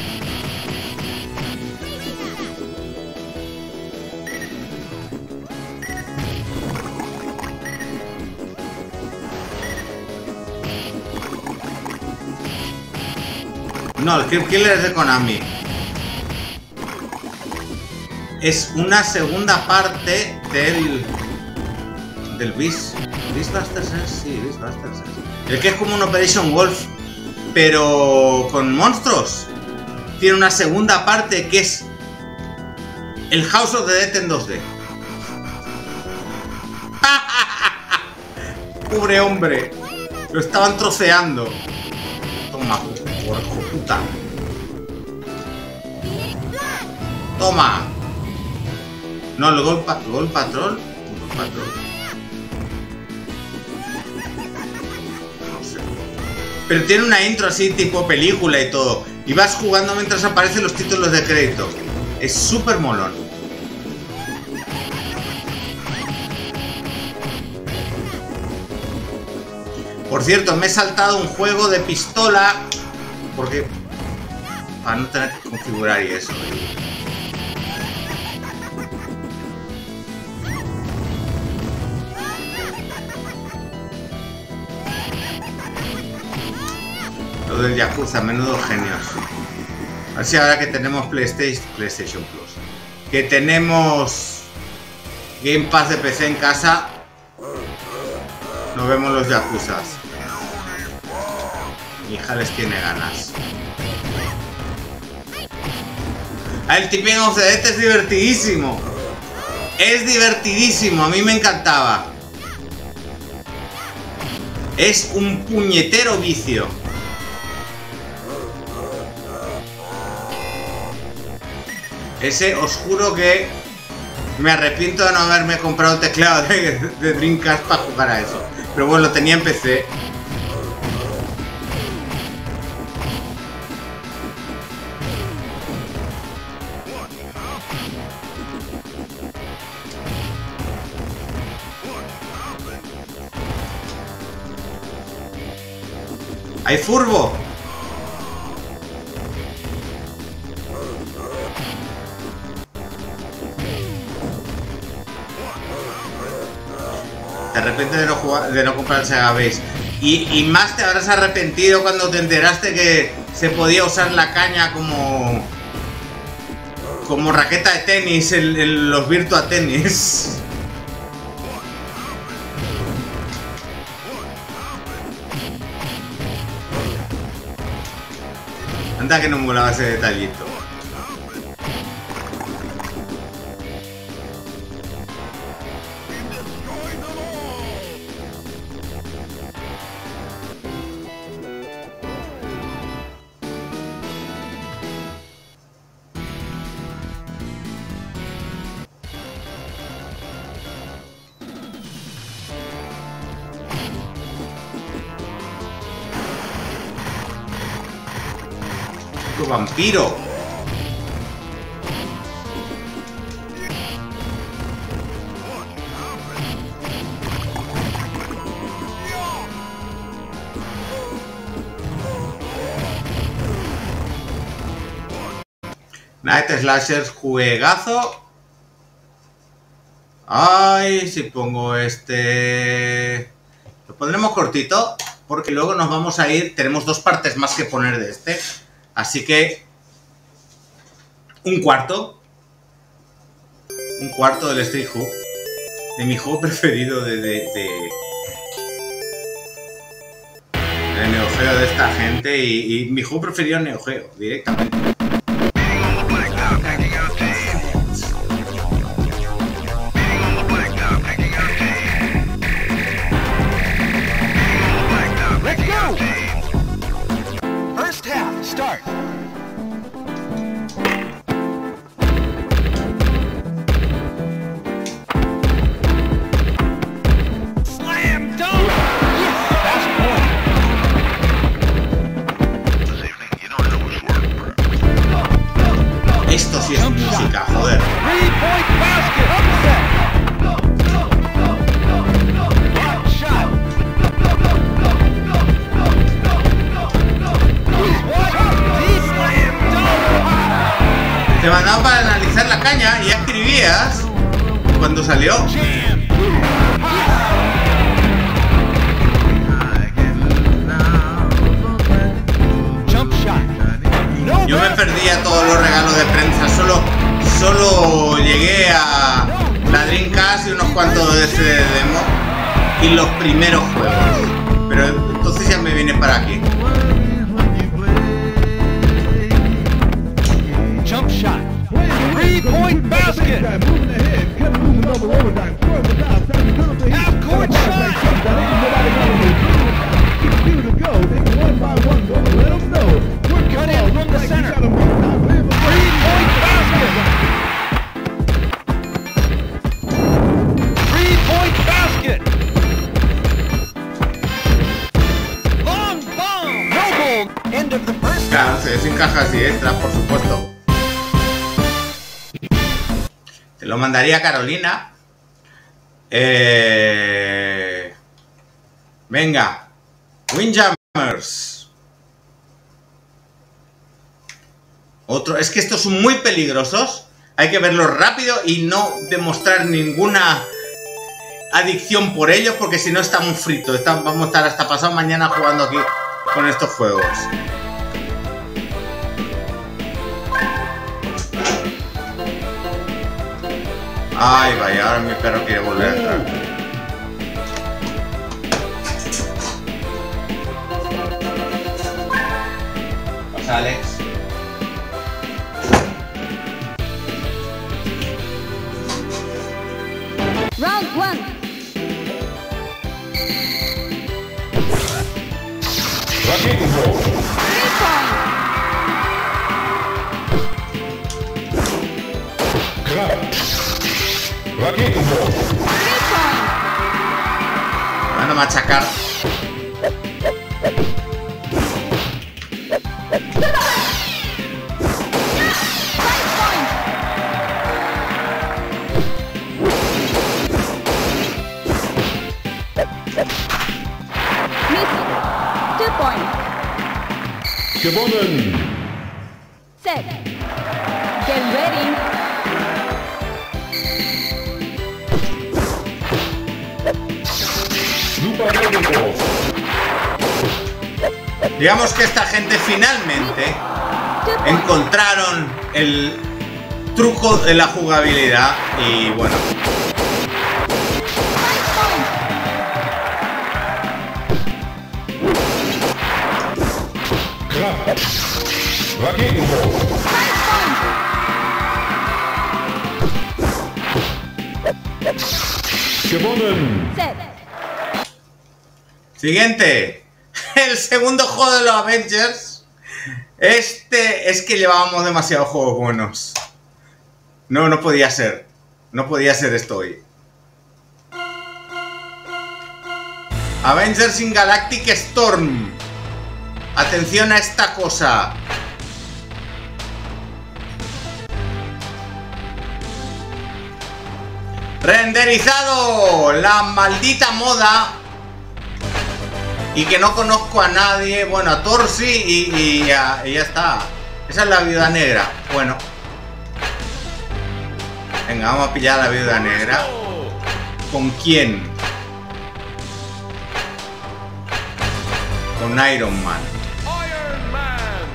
No, el Crypt Killer es de Konami. Es una segunda parte del Beast Busters, sí, Beast Busters. El que es como un Operation Wolf, pero con monstruos. Tiene una segunda parte que es el House of the Dead en 2D. Pobre hombre, lo estaban troceando. Toma, puerco puta. Toma. No, el Gol Patrol. No sé. Pero tiene una intro así tipo película y todo. Y vas jugando mientras aparecen los títulos de crédito. Es súper molón. Por cierto, me he saltado un juego de pistola. Porque... para no tener que configurar y eso. Lo del Yakuza, menudo genios. A ver si ahora que tenemos PlayStation Plus, que tenemos Game Pass de PC en casa, nos vemos los Yakuzas. Mi hija les tiene ganas. El Tipping of the Dead es divertidísimo. Es divertidísimo, a mí me encantaba. Es un puñetero vicio. Ese os juro que me arrepiento de no haberme comprado el teclado de Dreamcast para jugar a eso. Pero bueno, lo tenía en PC. ¡Hay furbo! Te arrepientes de no comprar el Sega Base. Y más te habrás arrepentido cuando te enteraste que se podía usar la caña como raqueta de tenis en los Virtua Tennis. Anda que no molaba ese detallito. ¡Vampiro! Night Slashers, juegazo. Ay, si pongo este... Lo pondremos cortito, porque luego nos vamos a ir... Tenemos 2 partes más que poner de este. Así que... Un cuarto del Street Hoop. De mi juego preferido de Neo Geo de esta gente. Y mi juego preferido Neo Geo, directamente. caña y ya escribías cuando salió. Yo me perdía todos los regalos de prensa, solo llegué a la Dreamcast y unos cuantos de ese demo y los primeros juegos, pero entonces ya me vine para aquí. Jump shot. 3-point basket. Half court shot. Cut in from the center. 3-point basket. 3-point basket. Long bomb. No goal. End of the first. Claro, se desencaja así extra, por supuesto. Te lo mandaría Carolina. Venga. Windjammers. Otro. Es que estos son muy peligrosos. Hay que verlos rápido y no demostrar ninguna adicción por ellos, porque si no estamos fritos. Vamos a estar hasta pasado mañana jugando aquí con estos juegos. Ay, vaya, ahora mi perro quiere volver a entrar. Pasa, Alex. Round 1. Raketen Ball. 3-point. Grab. Raketen Ball. 3-point. Me van a machacar. Gewonnen. Set. Get ready. Super Raketen Ball. Digamos que esta gente finalmente encontraron el truco de la jugabilidad y bueno. Grab. Raketen Ball. Gewonnen. Set. Siguiente. El segundo juego de los Avengers. Este es que llevábamos demasiados juegos buenos. No podía ser. No podía ser esto hoy. Avengers in Galactic Storm. Atención a esta cosa. Renderizado. La maldita moda. Y que no conozco a nadie. Bueno, a Thor sí y ya está. Esa es la Viuda Negra. Bueno. Venga, vamos a pillar a la Viuda Negra. ¿Con quién? Con Iron Man. Iron Man.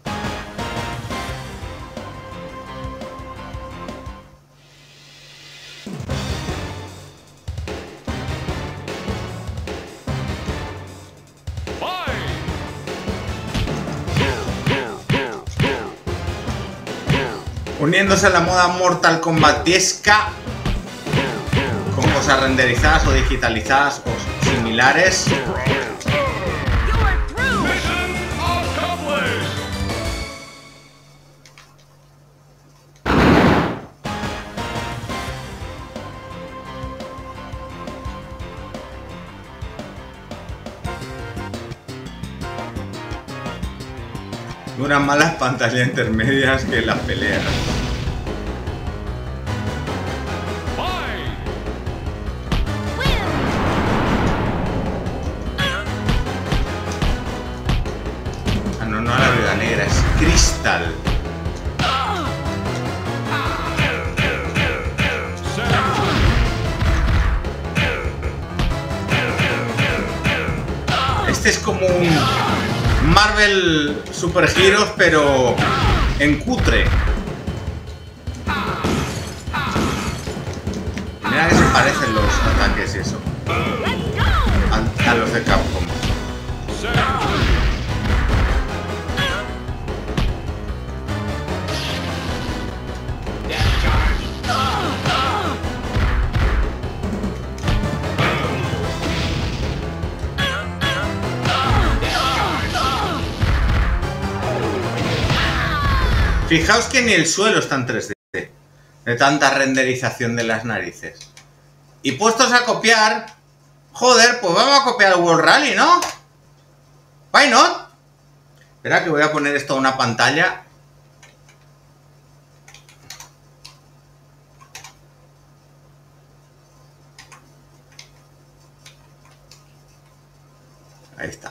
Uniéndose a la moda Mortal Kombatiesca, con cosas renderizadas o digitalizadas o similares. Duran más las pantallas intermedias que las peleas. Ah, no, no la Viuda Negra, es Crystal. Este es como un Marvel Super Heroes, pero en cutre. Mira que se parecen los ataques y eso a los de Capcom. Fijaos que ni el suelo está en 3D, de tanta renderización de las narices. Y puestos a copiar, joder, pues vamos a copiar el World Rally, ¿no? Why not? Espera que voy a poner esto a una pantalla. Ahí está.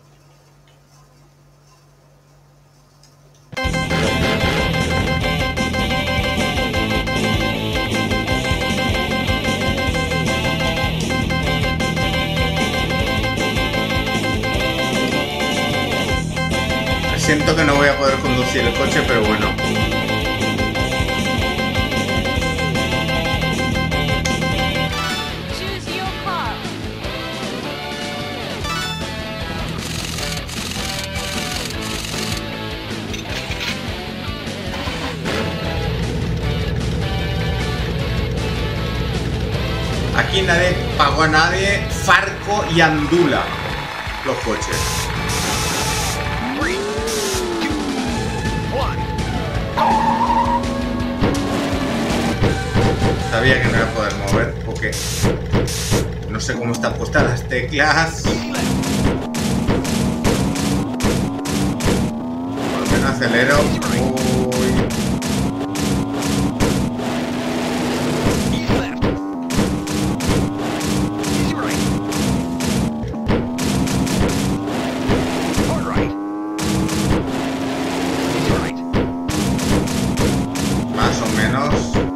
Siento que no voy a poder conducir el coche, pero bueno. Choose your car. Aquí nadie pagó a nadie. Farco y Andula los coches. Sabía que no iba a poder mover porque no sé cómo están puestas las teclas. Por lo menos acelero. Uy. Más o menos.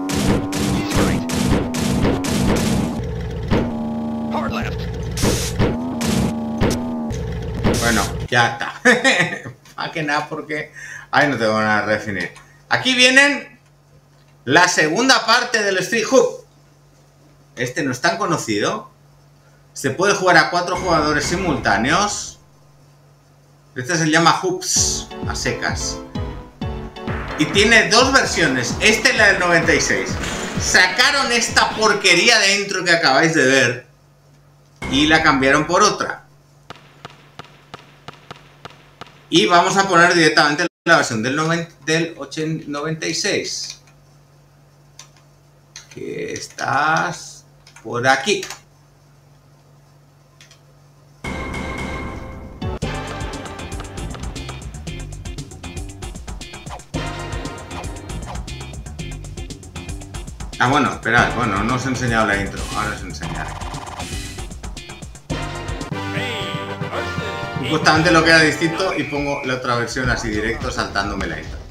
Bueno, ya está. Más que nada porque ahí no tengo nada a definir. Aquí vienen la segunda parte del Street Hoop. Este no es tan conocido. Se puede jugar a 4 jugadores simultáneos. Este se llama Hoops a secas. Y tiene 2 versiones. Esta es la del 96. Sacaron esta porquería de intro que acabáis de ver y la cambiaron por otra. Y vamos a poner directamente la versión del 96. Que estás por aquí. Ah, bueno, esperad. Bueno, no os he enseñado la intro. Ahora os enseñaré. Justamente lo que era distinto y pongo la otra versión así directo saltándome la intro.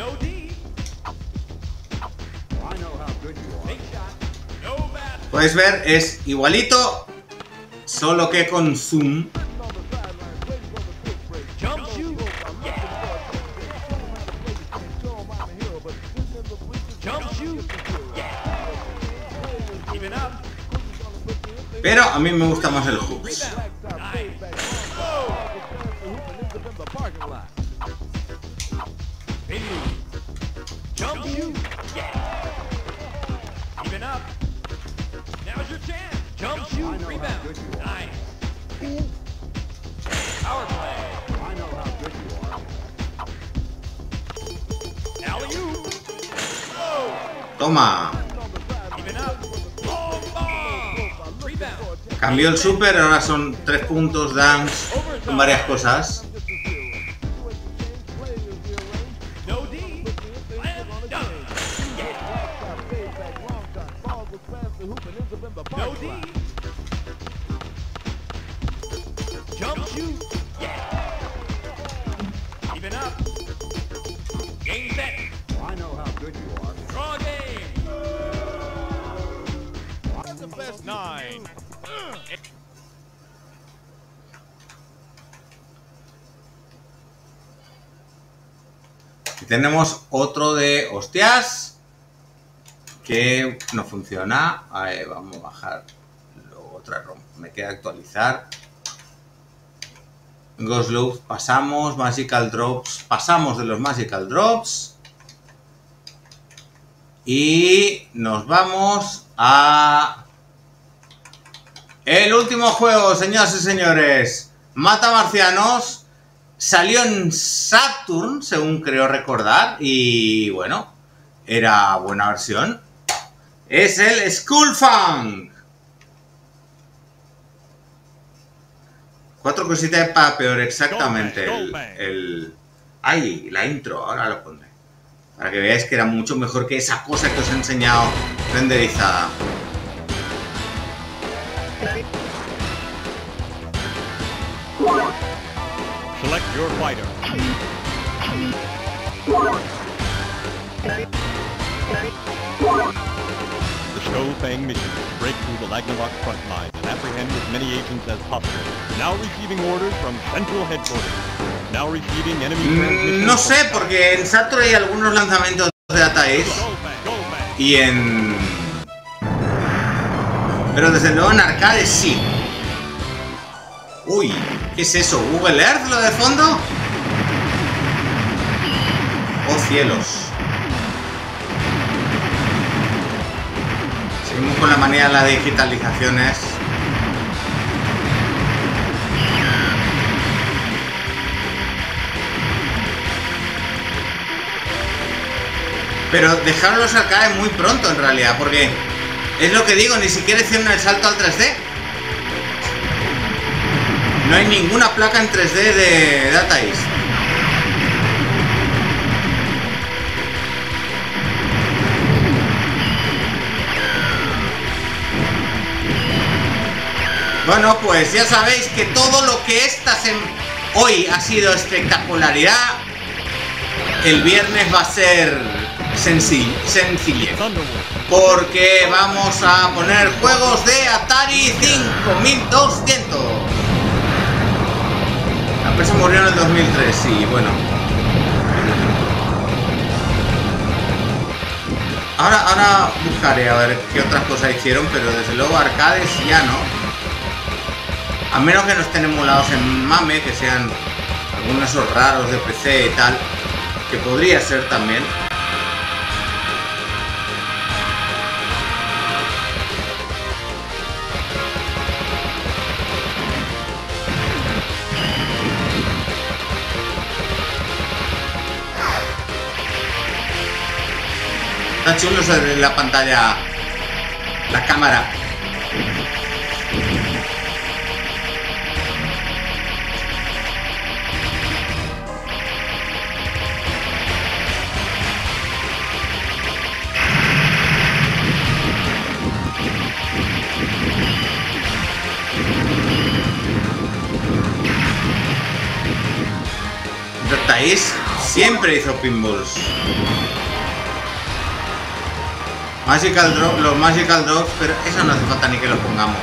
Podéis ver, es igualito, solo que con zoom. Pero a mí me gusta más el hoops. Toma. Cambió el super, ahora son 3 puntos, dance, son varias cosas. Tenemos otro de hostias que no funciona. Ahí, vamos a bajar otra ROM. Me queda actualizar. Ghost Loop pasamos. Magical Drops. Pasamos de los Magical Drops. Y nos vamos a... el último juego, señoras y señores. Mata Marcianos. Salió en Saturn, según creo recordar, y bueno, era buena versión. Es el Skullfunk. 4 cositas para peor, exactamente. Ay, la intro, ahora lo pondré. Para que veáis que era mucho mejor que esa cosa que os he enseñado renderizada. Select your fighter. The Skullfang mission is to break through the Lagnavox front line and apprehend as many agents as possible. Now receiving orders from Central Headquarters. Now receiving enemy transmission. No sé, porque en Saturn hay algunos lanzamientos de Data East y en... pero desde luego en arcade sí. Uy, ¿qué es eso? ¿Google Earth lo de fondo? ¡Oh cielos! Seguimos con la manía de las digitalizaciones. Pero dejaron los arcades muy pronto en realidad, porque es lo que digo, ni siquiera hicieron el salto al 3D. No hay ninguna placa en 3D de Data East. Bueno, pues ya sabéis que todo lo que hoy ha sido espectacularidad, el viernes va a ser sencillez. Porque vamos a poner juegos de Atari 5200. La empresa murió en el 2003, sí, bueno. Ahora buscaré a ver qué otras cosas hicieron, pero desde luego arcades ya no. A menos que no estén emulados en MAME, que sean algunos esos raros de PC y tal, que podría ser también. Está chulo en la pantalla, la cámara. Data East siempre hizo pinballs. Magical Drop, los Magical Drops, pero eso no hace falta ni que lo pongamos.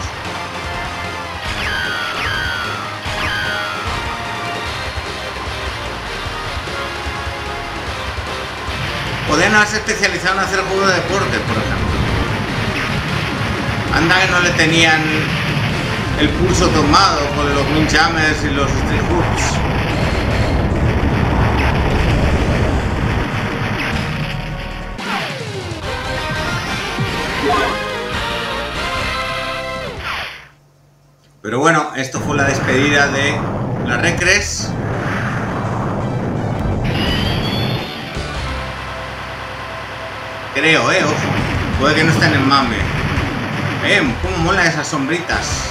Podrían haberse especializado en hacer juegos de deporte, por ejemplo. Anda que no le tenían el pulso tomado con los Windjammers y los Street Hoops. Pero bueno, esto fue la despedida de la Recres. Creo, ojo. Puede que no estén en MAME. Cómo molan esas sombritas.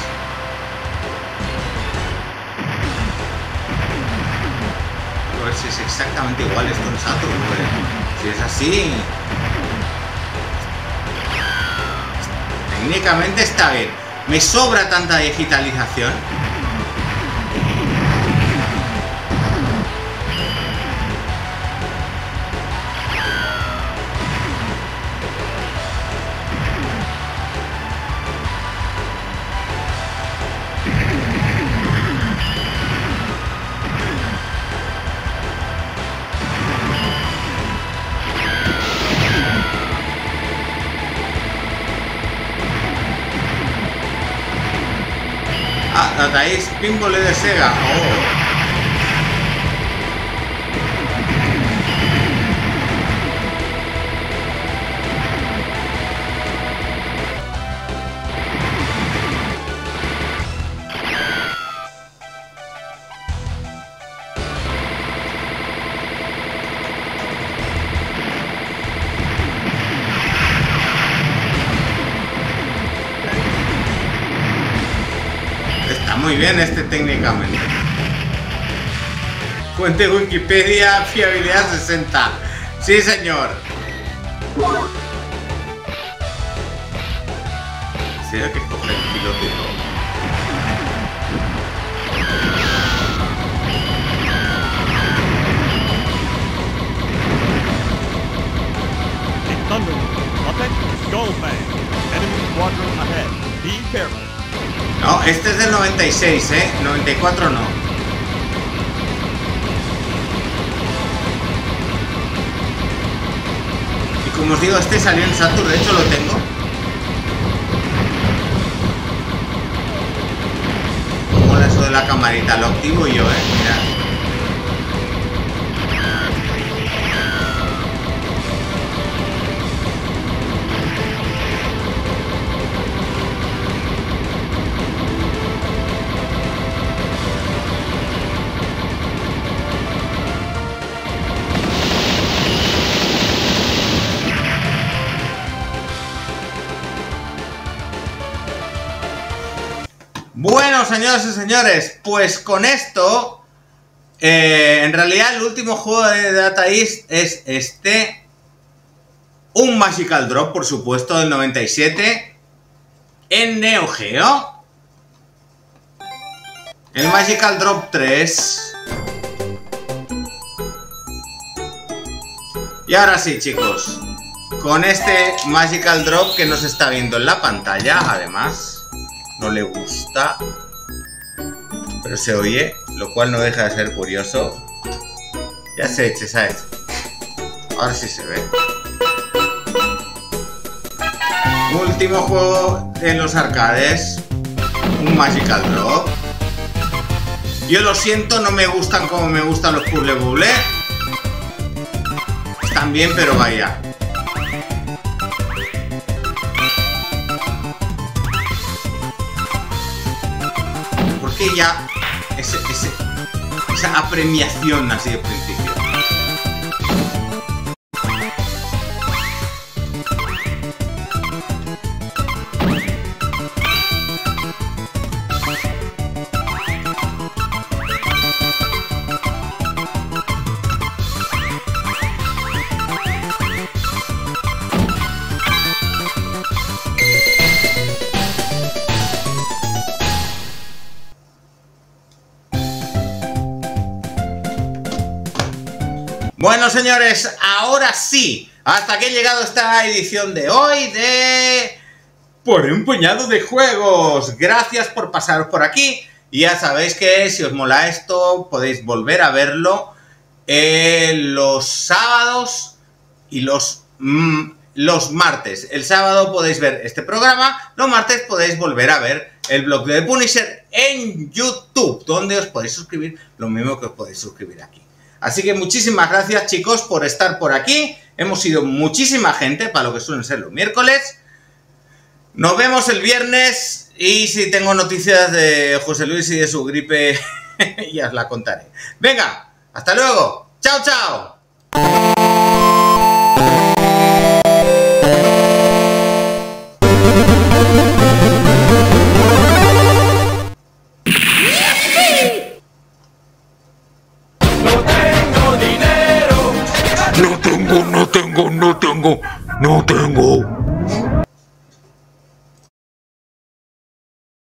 A ver si es exactamente igual esto en Saturn. Si es así, técnicamente está bien. Me sobra tanta digitalización. Ah, Data East Pinball de Sega. Oh. Muy bien este técnicamente. Fuente Wikipedia, fiabilidad 60. Sí, señor. ¿Sí que coge el piloto y todo? No, este es del 96, 94 no. Y como os digo, este salió en Saturn, de hecho lo tengo. Mola eso de la camarita, lo activo yo, mirad. Bueno, señoras y señores, pues con esto, en realidad el último juego de Data East es este, un Magical Drop, por supuesto, del 97, en Neo Geo, el Magical Drop 3, y ahora sí, chicos, con este Magical Drop que nos está viendo en la pantalla, además... No le gusta, pero se oye, lo cual no deja de ser curioso. Ya se eche, ¿sabes? Ahora sí se ve. Último juego en los arcades, un Magical Drop. Yo lo siento, no me gustan como me gustan los Puzzle Bubble. Están bien, pero vaya. Que ya esa apremiación así de principio. Bueno, señores, ahora sí, hasta que ha llegado esta edición de hoy de... Por un puñado de juegos. Gracias por pasaros por aquí. Y ya sabéis que si os mola esto, podéis volver a verlo los sábados y los martes. El sábado podéis ver este programa, los martes podéis volver a ver el blog de The Punisher en YouTube, donde os podéis suscribir, lo mismo que os podéis suscribir aquí. Así que muchísimas gracias, chicos, por estar por aquí. Hemos sido muchísima gente para lo que suelen ser los miércoles. Nos vemos el viernes y si tengo noticias de José Luis y de su gripe, ya os la contaré. Venga, hasta luego. Chao, chao. No tengo.